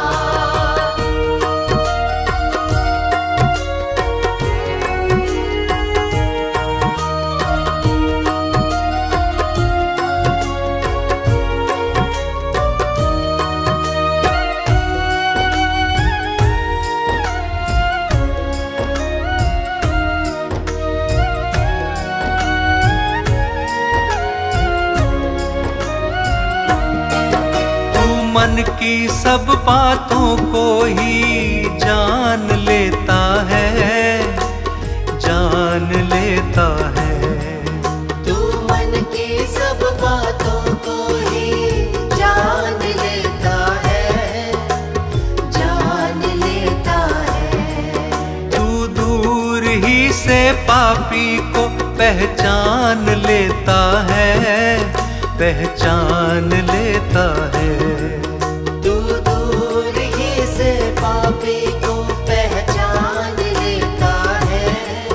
मन की सब बातों को ही जान लेता है, जान लेता है। तू मन की सब बातों को ही जान लेता है, जान लेता है। तू दूर ही से पापी को पहचान लेता है, पहचान लेता है। तू दूर ही से पापी को पहचान लेता है,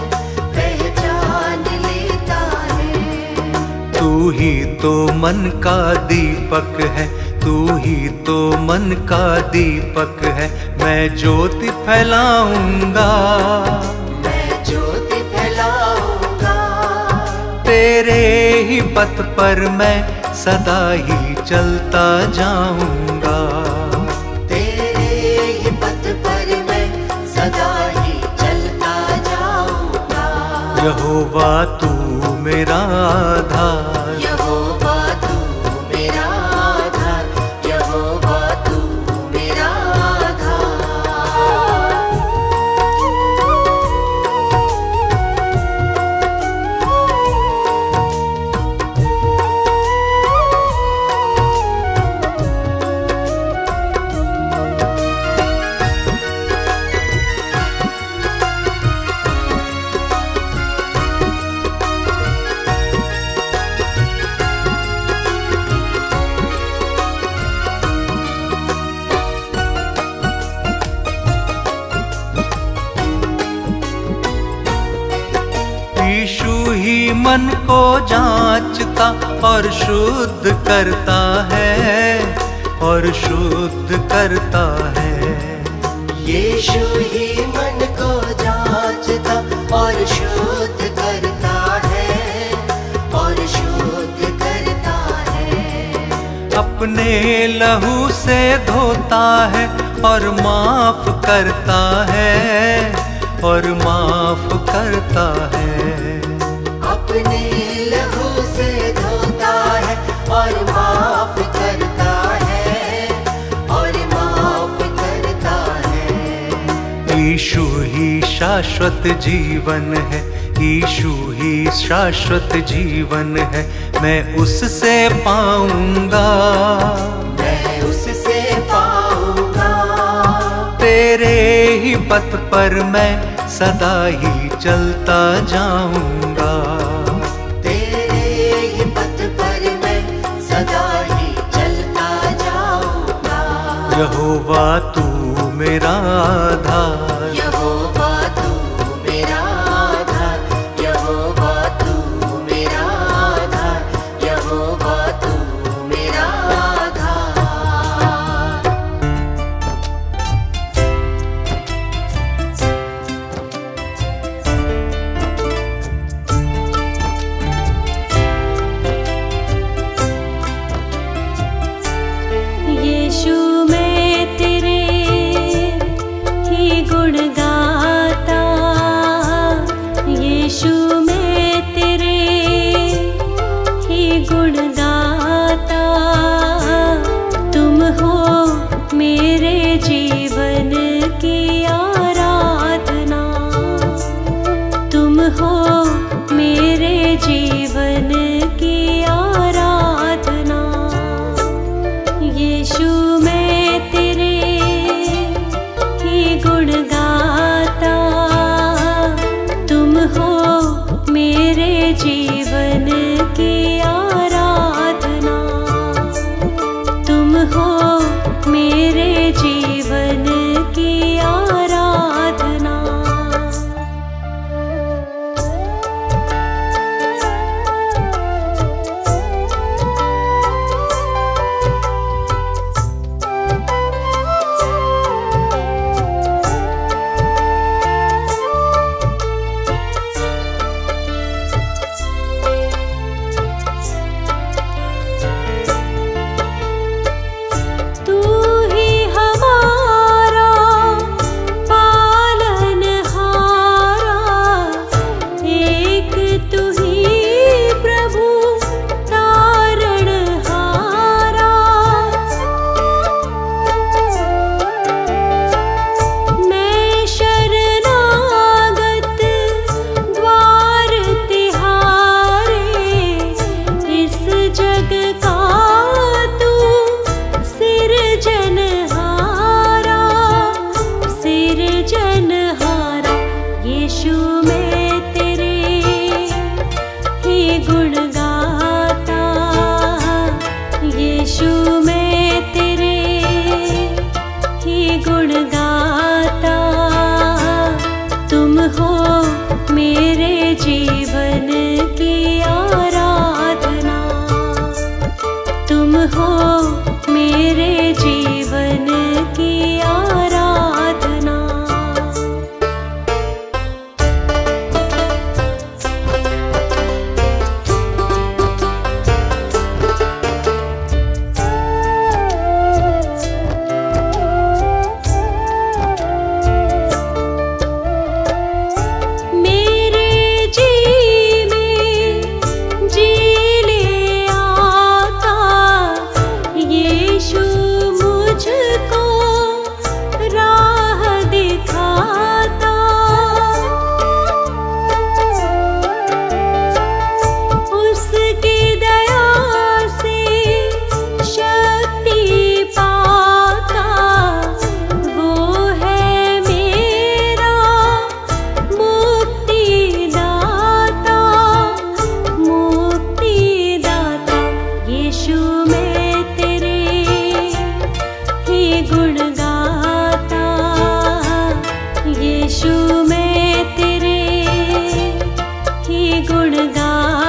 पहचान लेता है। तू ही तो मन का दीपक है, तू ही तो मन का दीपक है। मैं ज्योति फैलाऊंगा, मैं ज्योति फैलाऊंगा। तेरे ही पथ पर मैं सदा ही चलता जाऊंगा, तेरे ही पथ पर मैं सदा ही चलता जाऊंगा। यहोवा तू मेरा आधार, यहोवा तू मेरा आधार, यहोवा तू मेरा आधार। मन को जांचता और शुद्ध करता है, और शुद्ध करता है। यीशु ही मन को जांचता और शुद्ध करता है, और शुद्ध करता है। अपने लहू से धोता है और माफ करता है, और माफ करता है। अपने लहू से धोता है और माफ करता है, और माफ करता है। यीशु ही शाश्वत जीवन है, यीशु ही शाश्वत जीवन है। मैं उससे पाऊंगा, मैं उससे पाऊंगा। तेरे ही पथ पर मैं सदा ही चलता जाऊंगा। तेरे ही पथ पर मैं सदा ही चलता जाऊंगा। यहोवा तू मेरा आधार, यहोवा तू मेरा आधार, यहोवा तू मेरा आधार, यहोवा तू मेरा आधार। यीशु मैं तेरे ही गुण गाता, यीशु मैं तेरे ही गुण गाता। तुम हो मेरे जीवन की आराधना, तुम हो मेरे जीवन की आराधना। यीशु मैं तेरे ही गुण गाता, तुम हो मेरे जीवन की आराधना, तुम हो मेरे जीवन की आराधना। तू ही हमारा पालनहारा, एक तू ही प्रभु तारणहारा। मैं शरणागत द्वार तिहारे, इस जग का तू सिरजनहारा, सिरजनहारा। यीशु मैं तेरे ही गुण गाता, यीशु मैं तेरे ही गुण गाता। तुम हो मेरे जीवन की आराधना, तुम हो मेरे जीवन की आराधना। मेरे जी में जी ले आता, यीशु मुझको राह दिखाता। उसकी दया से शक्ति पाता, वो है मेरा मुक्तिदाता, मुक्तिदाता। यीशु मैं तेरे ही गुण गाता, यीशु मैं तेरे ही गुण गाता।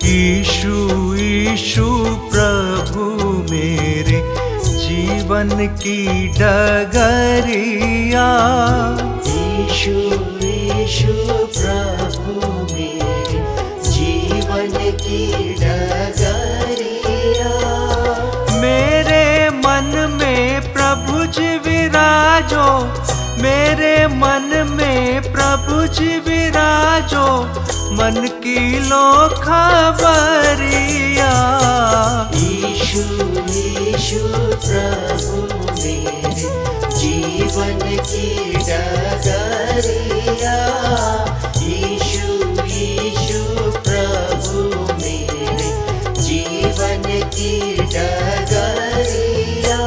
ईशु ईशु प्रभु मेरे जीवन की डगरिया। ईशु ईशु प्रभु मेरे जीवन की डगरिया। मेरे मन में प्रभु जी विराजो, मेरे मन में प्रभु जी विराजो, मन की लो खबरिया। ईशु ईशु प्रभु मेरे जीवन की डगरिया। ईशु ईशु प्रभु मेरे जीवन की डगरिया।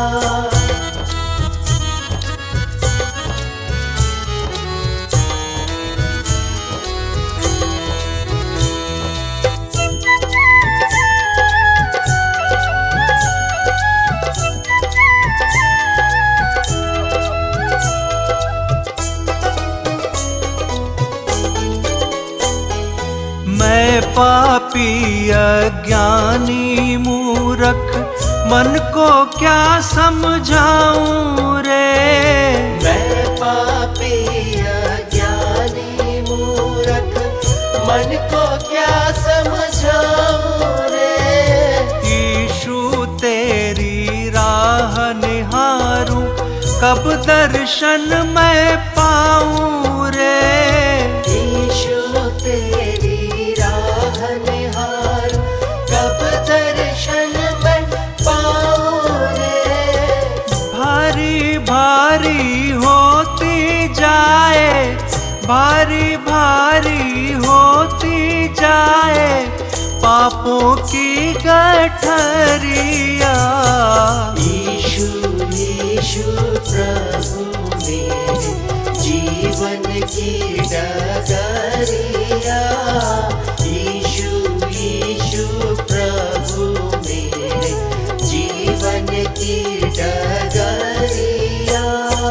मैं पापी अज्ञानी मूर्ख, मन को क्या समझाऊं रे। मैं पापी अज्ञानी मूर्ख, मन को क्या समझाऊं रे। ईशु तेरी राह निहारूं, कब दर्शन मैं पाऊं रे। ईशु तेरी राह निहारूं, कब दर्शन मैं पाऊं रे। भारी भारी होती जाए, भारी भारी होती जाए पापों की गठरिया। ईशु ईशु प्रभु मेरे जीवन की डगरिया। ईशु ईशु प्रभु मेरे जीवन की डगरिया।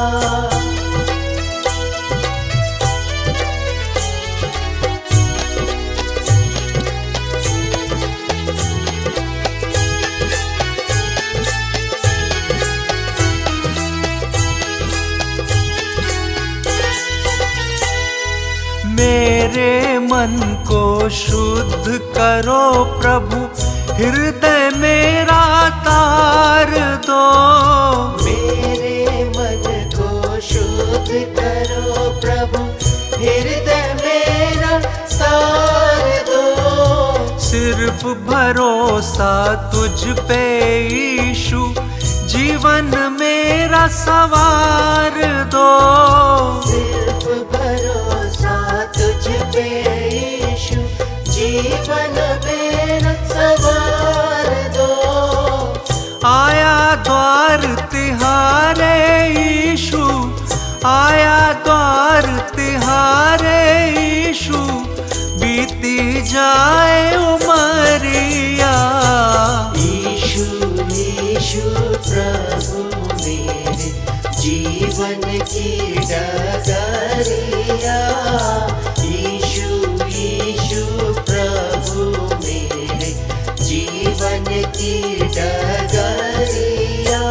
मेरे मन को शुद्ध करो प्रभु, हृदय मेरा तार दो। मेरे मन को शुद्ध करो प्रभु, हृदय मेरा तार दो। सिर्फ भरोसा तुझ पे ईशु, जीवन मेरा सवार दो। सिर्फ भरोसा तुझ पे ईशु, जीवन मेरा सवार दो। आया द्वार तिहारे ईशु, आया द्वार तिहारे ईशु, बीती जाए उमरिया। ईशु ईशु प्रभु मेरे जीवन की डगरिया। ईशु ईशु प्रभु मेरे जीवन की डगरिया।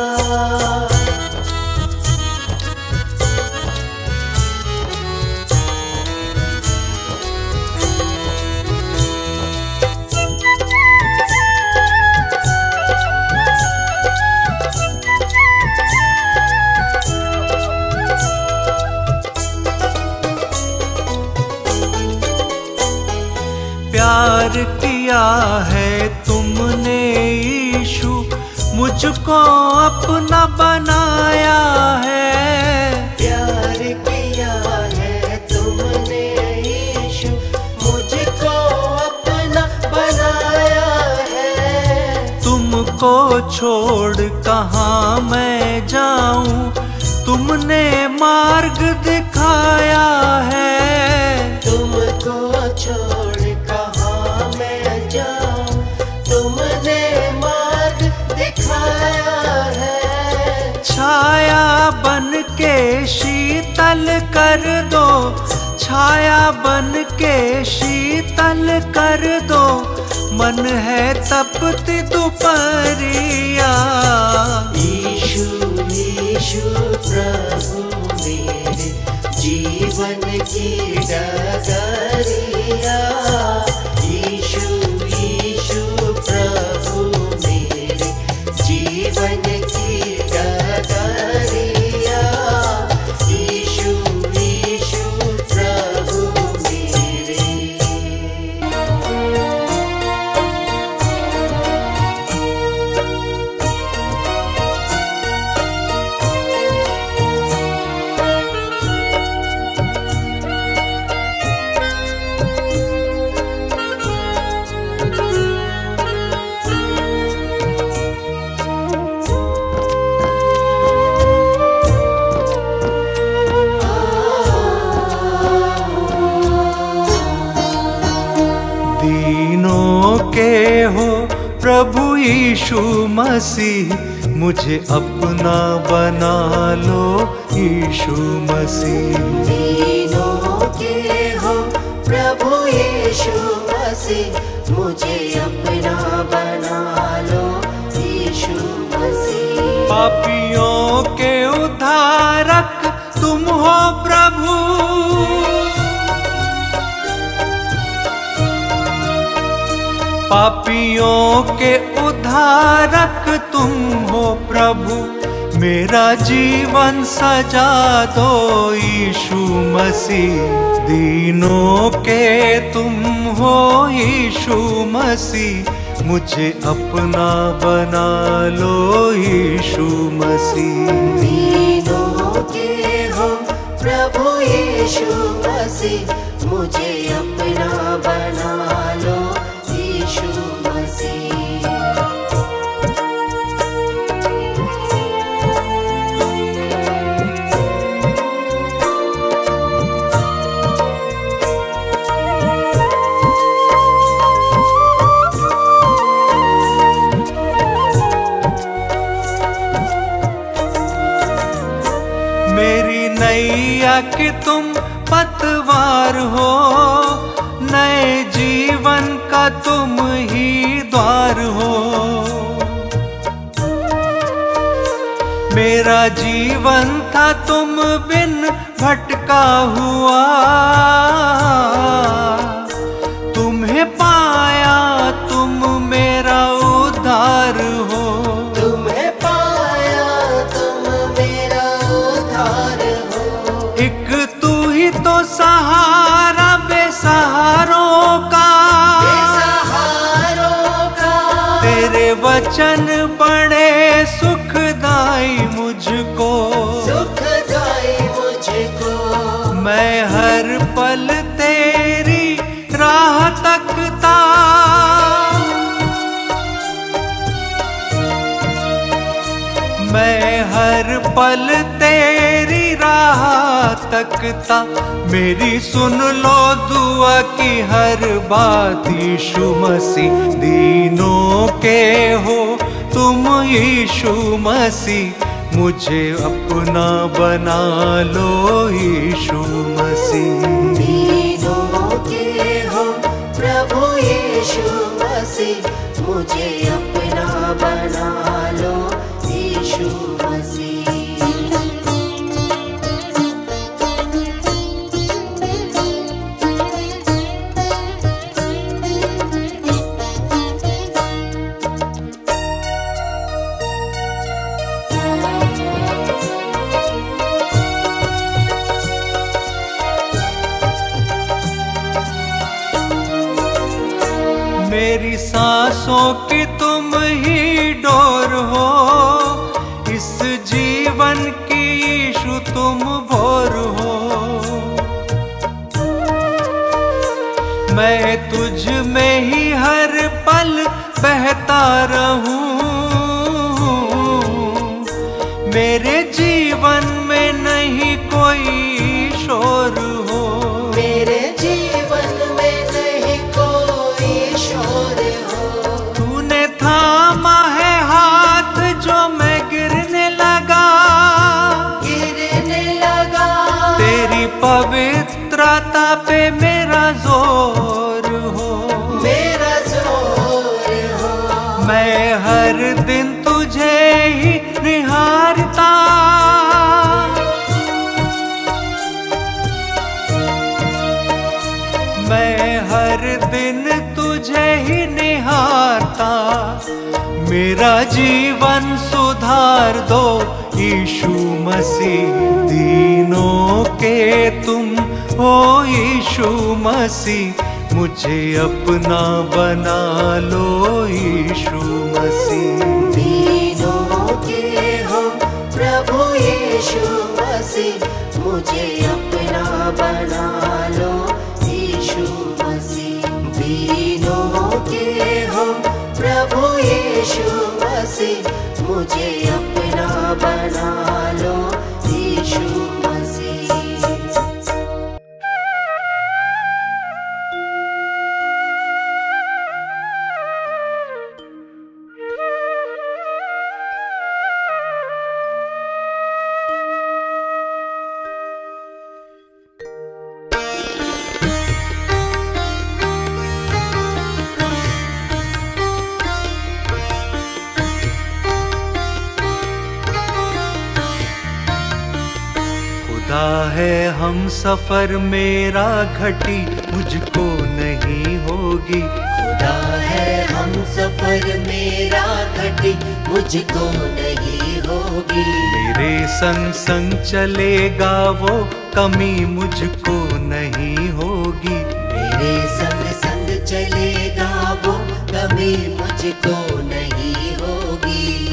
प्यार किया है तुमने ईशु, मुझको अपना बनाया है। प्यार किया है तुमने ईशु, मुझको अपना बनाया है। तुमको छोड़ कहाँ मैं जाऊं, तुमने मार्ग दिखाया है। तुमको छोड़ कहाँ मैं जाऊं, तुमने मार्ग दिखाया है। छाया बन के शीतल कर दो, छाया बन के शीतल कर दो, मन है तपती दोपहरिया। यीशु यीशु प्रभु मेरे जीवन की डगरिया। यीशु यीशु प्रभु मेरे जीवन की डगरिया। यीशु यीशु प्रभु मेरे। दीनों के हो प्रभु यीशु मसीह, मुझे अपना बना लो यीशु मसीह। दीनों के हो प्रभु यीशु मसीह, मुझे अपना बना लो यीशु मसीह। पापियों के उद्धारक तुम हो प्रभु, पापियों के उद्धारक तुम हो प्रभु। मेरा जीवन सजा दो यीशु मसीह। दीनों के तुम हो यीशु मसीह, मुझे अपना बना लो यीशु मसीह। दीनों के हो प्रभु यीशु मसीह, मुझे अपना बना लो यीशु मसीह। मेरी नैया कि तुम पतवार हो, नए जीवन का तुम ही द्वार हो। मेरा जीवन था तुम बिन भटका हुआ, तुम्हें पाया तुम मेरा उद्धार हो। तुम्हें पाया तुम मेरा उद्धार हो। एक तू ही तो सहारा बेसहारों का, बेसहारों का। तेरे वचन बड़े सुखदाई मुझको, सुखदाई मुझको। मैं हर पल तेरी राह तकता, मैं हर पल तेरी राह तकता। मेरी सुन लो दुआ की हर बात यीशु मसीह। दीनों के हो तुम यीशु मसीह, मुझे अपना बना लो यीशु मसीह। दीनों के हो प्रभु यीशु मसीह, मुझे अपना बना लो यीशु मसीह। मेरी सांसों की तुम ही डोर हो, इस जीवन की यीशु तुम भोर हो। मैं तुझ में ही हर पल बहता रहूं, मेरे जीवन में नहीं कोई शोर हो। मेरे जीवन में नहीं कोई शोर हो। तूने थामा है हाथ जो मैं गिरने लगा, गिरने लगा। तेरी पवित्रता पे मेरा जोर हो, मेरा जोर तुझे ही निहारता। मेरा जीवन सुधार दो यीशु मसीह, दीनों के तुम हो यीशु मसीह, मुझे अपना बना लो यीशु मसीह। दीनों के हो प्रभु यीशु मसीह, मुझे अपना बना लो यीशु मसीह। दीनों के हो प्रभु यीशु मसीह, मुझे अपना बना लो यीशु मसीह। खुदा है हम सफर मेरा घटी मुझको नहीं होगी। खुदा है हम सफर मेरा घटी मुझको नहीं होगी। मेरे संग संग चलेगा वो कमी मुझको नहीं होगी। मेरे संग संग चलेगा वो कमी मुझको नहीं होगी।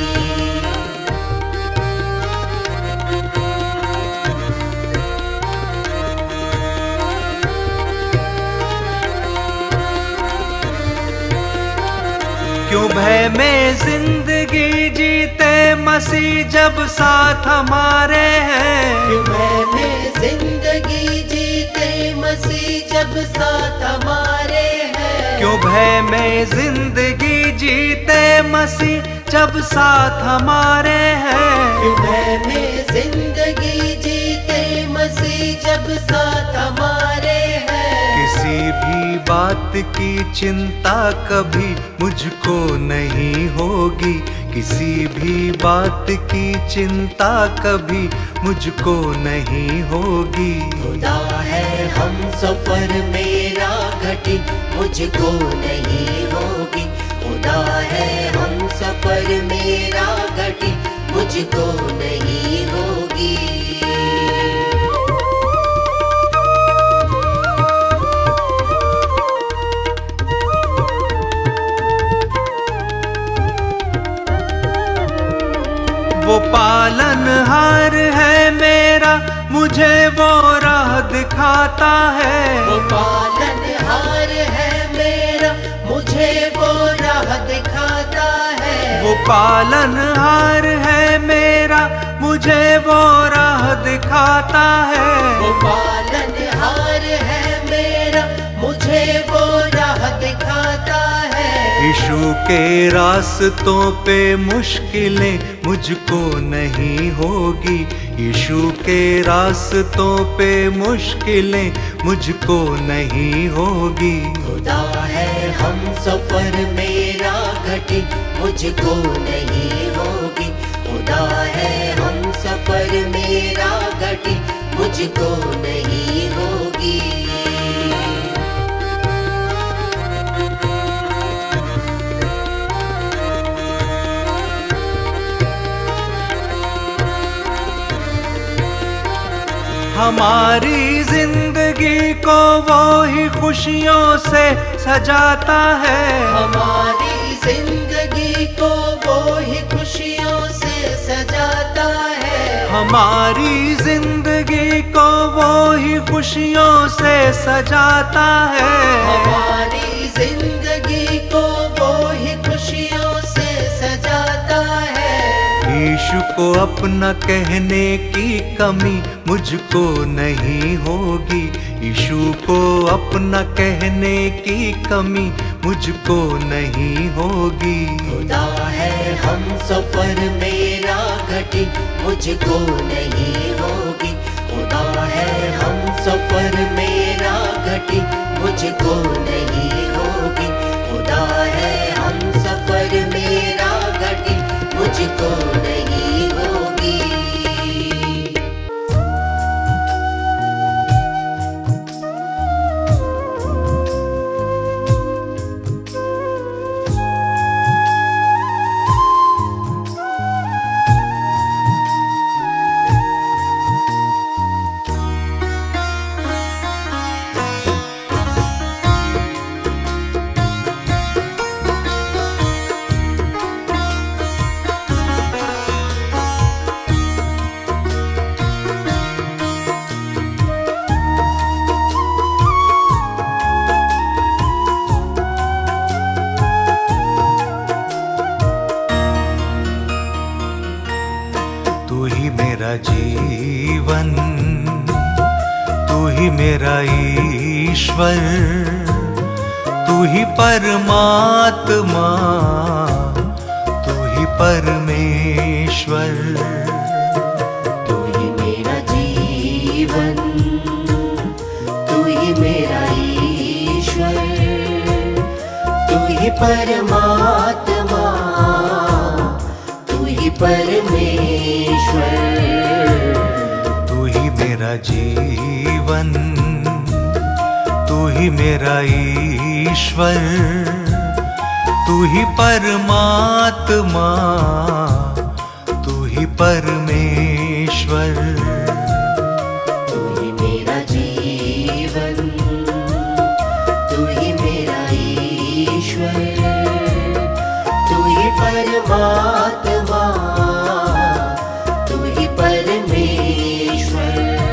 क्यों भय में जिंदगी जीते मसीह जब साथ हमारे हैं। क्यों भय में जिंदगी जीते मसीह जब साथ हमारे हैं। क्यों भय में जिंदगी जीते मसीह जब साथ हमारे हैं। क्यों भय में जिंदगी जीते मसीह जब साथ हमारे हैं। किसी भी बात की चिंता कभी मुझको नहीं होगी। किसी भी बात की चिंता कभी मुझको नहीं होगी। खुदा है हम सफर मेरा घटी मुझको नहीं होगी। खुदा है हम सफर मेरा घटी मुझको नहीं होगी। वो पालनहार है मेरा मुझे वो राह दिखाता है। वो पालनहार है मेरा मुझे वो राह दिखाता है। वो पालनहार है मेरा मुझे वो राह दिखाता है। वो पालनहार है मेरा मुझे वो राह दिखाता है। यीशु के रास्तों पे मुश्किलें मुझको नहीं होगी। यीशु के रास्तों पे मुश्किलें मुझको नहीं होगी। खुदा है हम सफर मेरा घटी मुझको नहीं होगी। खुदा है हम सफर मेरा घटी मुझको नहीं होगी। हमारी जिंदगी को वो ही खुशियों से सजाता है। हमारी जिंदगी को वो ही खुशियों से सजाता है। हमारी जिंदगी को वो ही खुशियों से सजाता है। हमारी जिंदगी को वो ही खुशियों से सजाता है। यीशु को अपना कहने की कमी मुझको नहीं होगी। यीशु को अपना कहने की कमी मुझको नहीं होगी। खुदा है हम सफर मेरा घटी मुझको नहीं होगी। खुदा है हम सफर मेरा घटी मुझको नहीं होगी। खुदा है हम सफर मेरा घटी मुझको नहीं होगी। ही मेरा ईश्वर, तू ही परमात्मा, तू ही परमेश्वर। तू ही मेरा जीवन, तू ही मेरा ईश्वर, तू ही परमात्मा, तू ही परमेश्वर। तू ही मेरा जीवन, तू ही मेरा ईश्वर, तू ही परमात्मा, तू ही परमेश्वर। तू ही मेरा जीवन, तू ही मेरा ईश्वर, तू ही परमात्मा, तू ही परमेश्वर।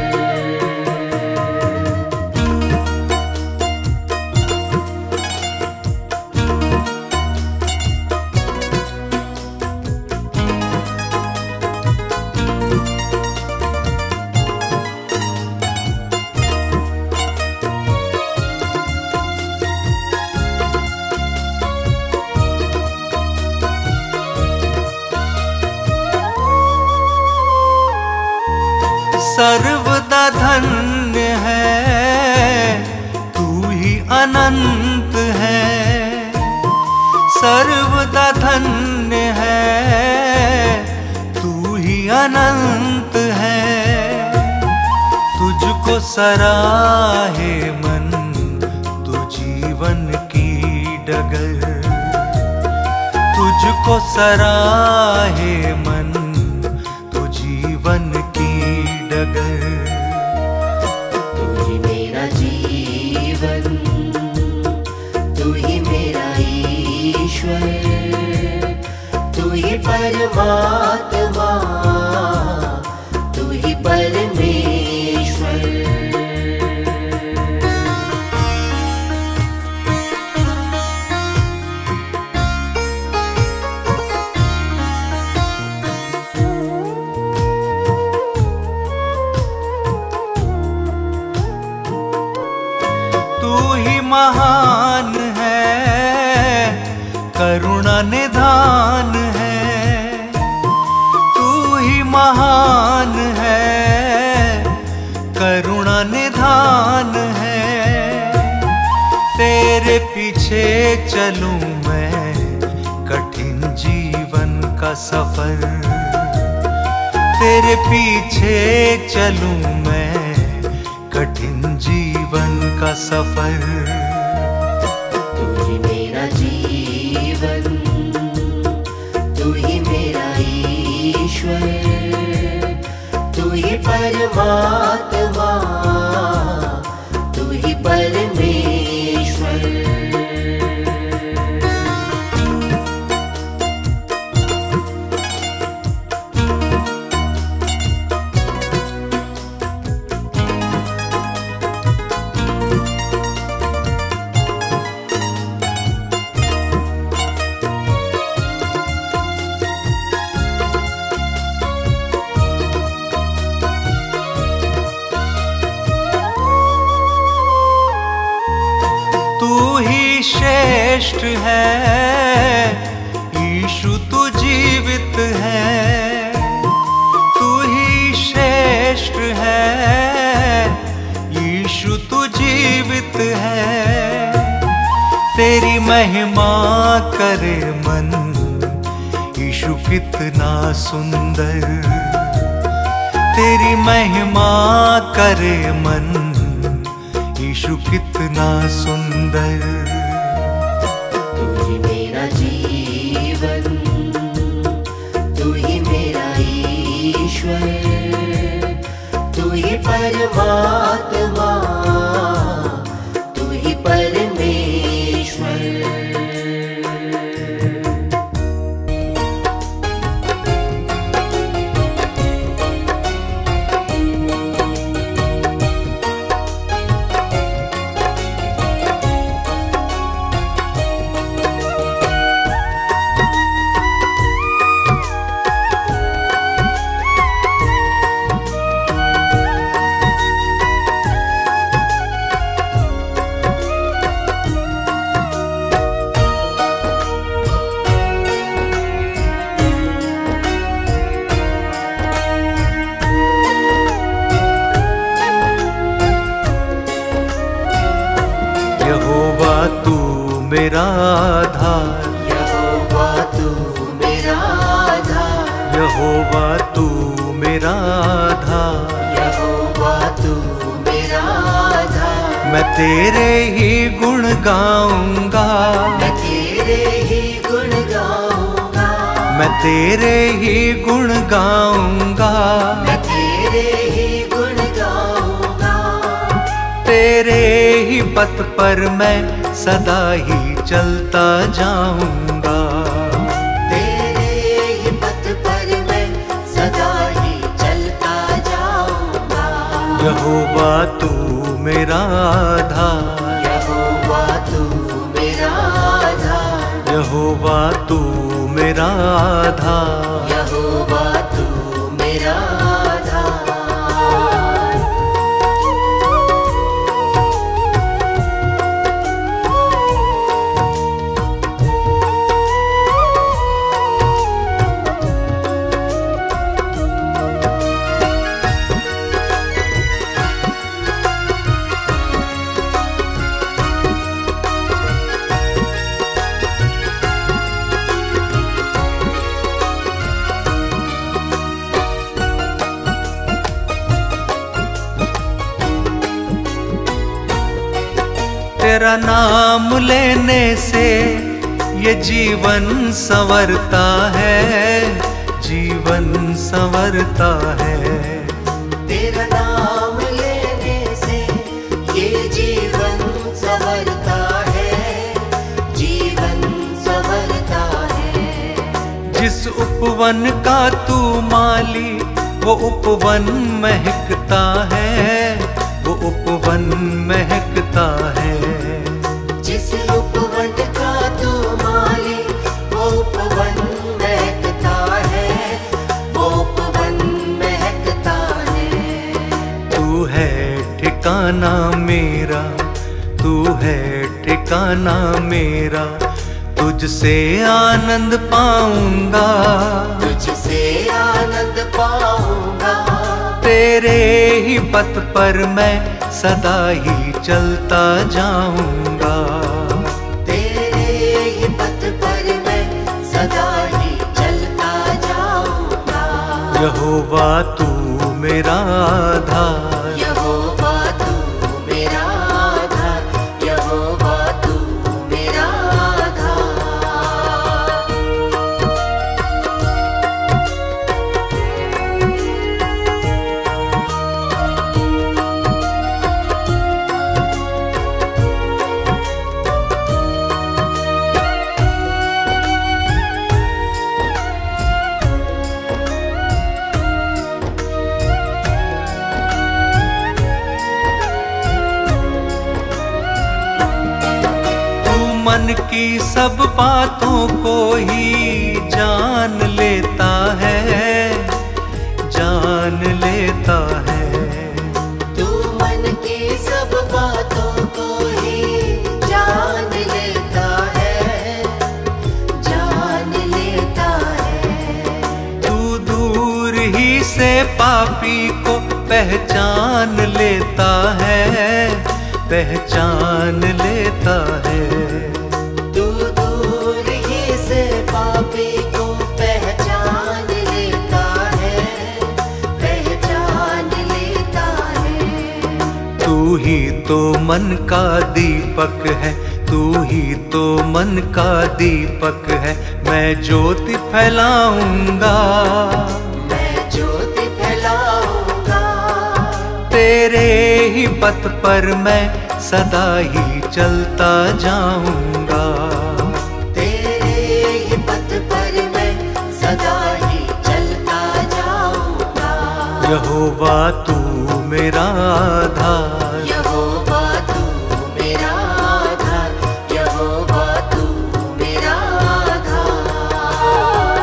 सर्वदा धन्य है, तू ही अनंत है। सर्वदा धन्य है, तू ही अनंत है। तुझको सराहे मन, तू जीवन की डगर। तुझको सराहे मन, तू जीवन की डगर। तू ही मेरा जीवन, तू ही मेरा ईश्वर, तू ही परमात्मा, तू ही परमेश्वर। महान है, करुणा निधान है। तू ही महान है, करुणा निधान है। तेरे पीछे चलूं मैं, कठिन जीवन का सफर। तेरे पीछे चलूं मैं, कठिन जीवन का सफर। तू ही मेरा जीवन, तू ही मेरा ईश्वर, तू ही परमात्मा, तू ही परमेश्वर। श्रेष्ठ है यीशु, तू जीवित है। तू ही श्रेष्ठ है यीशु, तू जीवित है। तेरी महिमा करे मन, यीशु कितना सुंदर। तेरी महिमा करे मन, यीशु कितना सुंदर। तू ही मेरा जीवन, तू ही मेरा ईश्वर, तू ही परमात्मा, तू ही परमेश्वर। मेरा आधार, यहोवा तू मेरा आधार, यहोवा तू मेरा आधार। यहोवा तू मेरा आधार, मैं तेरे ही गुण गाऊंगा, मैं तेरे ही गुण गाऊंगा, मैं तेरे ही गुण गाऊंगा, मैं तेरे ही गुण गाऊंगा। तेरे ही पथ पर मैं सदा ही चलता जाऊंगा, तेरे ही पथ पर मैं सदा ही चलता जाऊंगा। यहोवा तू मेरा आधार, यहोवा तू मेरा आधार, यहोवा तू मेरा आधार। यहोवा तू मेरा आधार। तेरा नाम लेने से ये जीवन संवरता है, जीवन संवरता है। तेरा नाम लेने से ये जीवन संवरता है, जीवन संवरता है। जिस उपवन का तू माली वो उपवन महकता है, वो उपवन महकता है। जिस उपवन का तू माली वो उपवन महकता है, वो उपवन महकता है। तू है ठिकाना मेरा, तू है ठिकाना मेरा, तुझसे आनंद पाऊंगा, तुझसे आनंद पाऊंगा। तेरे ही पथ पर मैं सदा ही चलता जाऊंगा, तेरे ही पथ पर मैं सदा ही चलता जाऊंगा। यहोवा तू मेरा आधार, यहोवा तू मेरा आधार, यहोवा तू मेरा आधार। मन की सब बातों को ही जान लेता है, जान लेता है। तू मन की सब बातों को ही जान लेता है, जान लेता है। तू दूर ही से पापी को पहचान लेता है, पहचान लेता है। तू दूर ही से पापी को पहचान लेता है, पहचान लेता है। तू ही तो मन का दीपक है, तू ही तो मन का दीपक है। मैं ज्योति फैलाऊंगा, मैं ज्योति फैलाऊंगा। तेरे ही पथ पर मैं सदा ही चलता जाऊंगा, तेरे ही पथ पर मैं सदा ही चलता जाऊंगा। यहोवा तू मेरा आधार, यहोवा तू मेरा आधार, यहोवा तू मेरा आधार।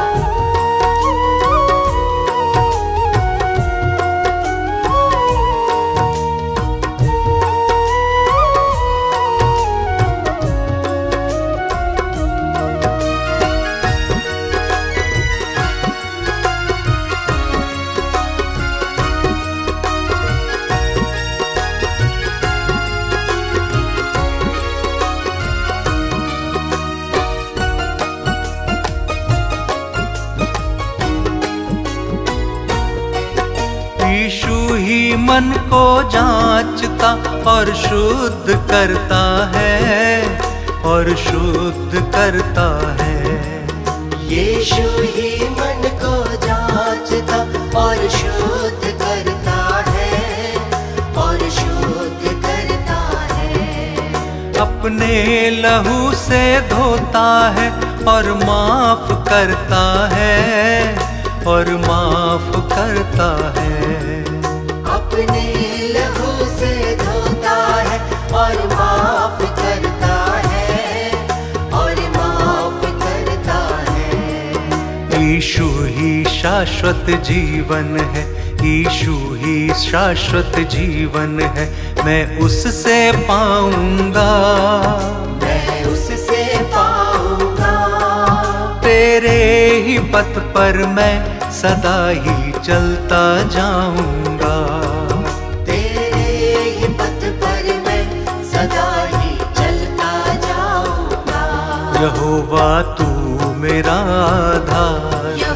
मन को जांचता और शुद्ध करता है, और शुद्ध करता है। यीशु ही मन को जांचता और शुद्ध करता है, और शुद्ध करता है। अपने लहू से धोता है और माफ करता है, और माफ करता है। अपने लहू से धोता है और माफ करता है, और माफ करता है। यीशु ही शाश्वत जीवन है, यीशु ही शाश्वत जीवन है। मैं उससे पाऊंगा, मैं उससे पाऊंगा। तेरे ही पथ पर मैं सदा ही चलता जाऊंगा। तेरे ही पथ पर मैं सदा ही चलता जाऊंगा। यहोवा तू मेरा आधार,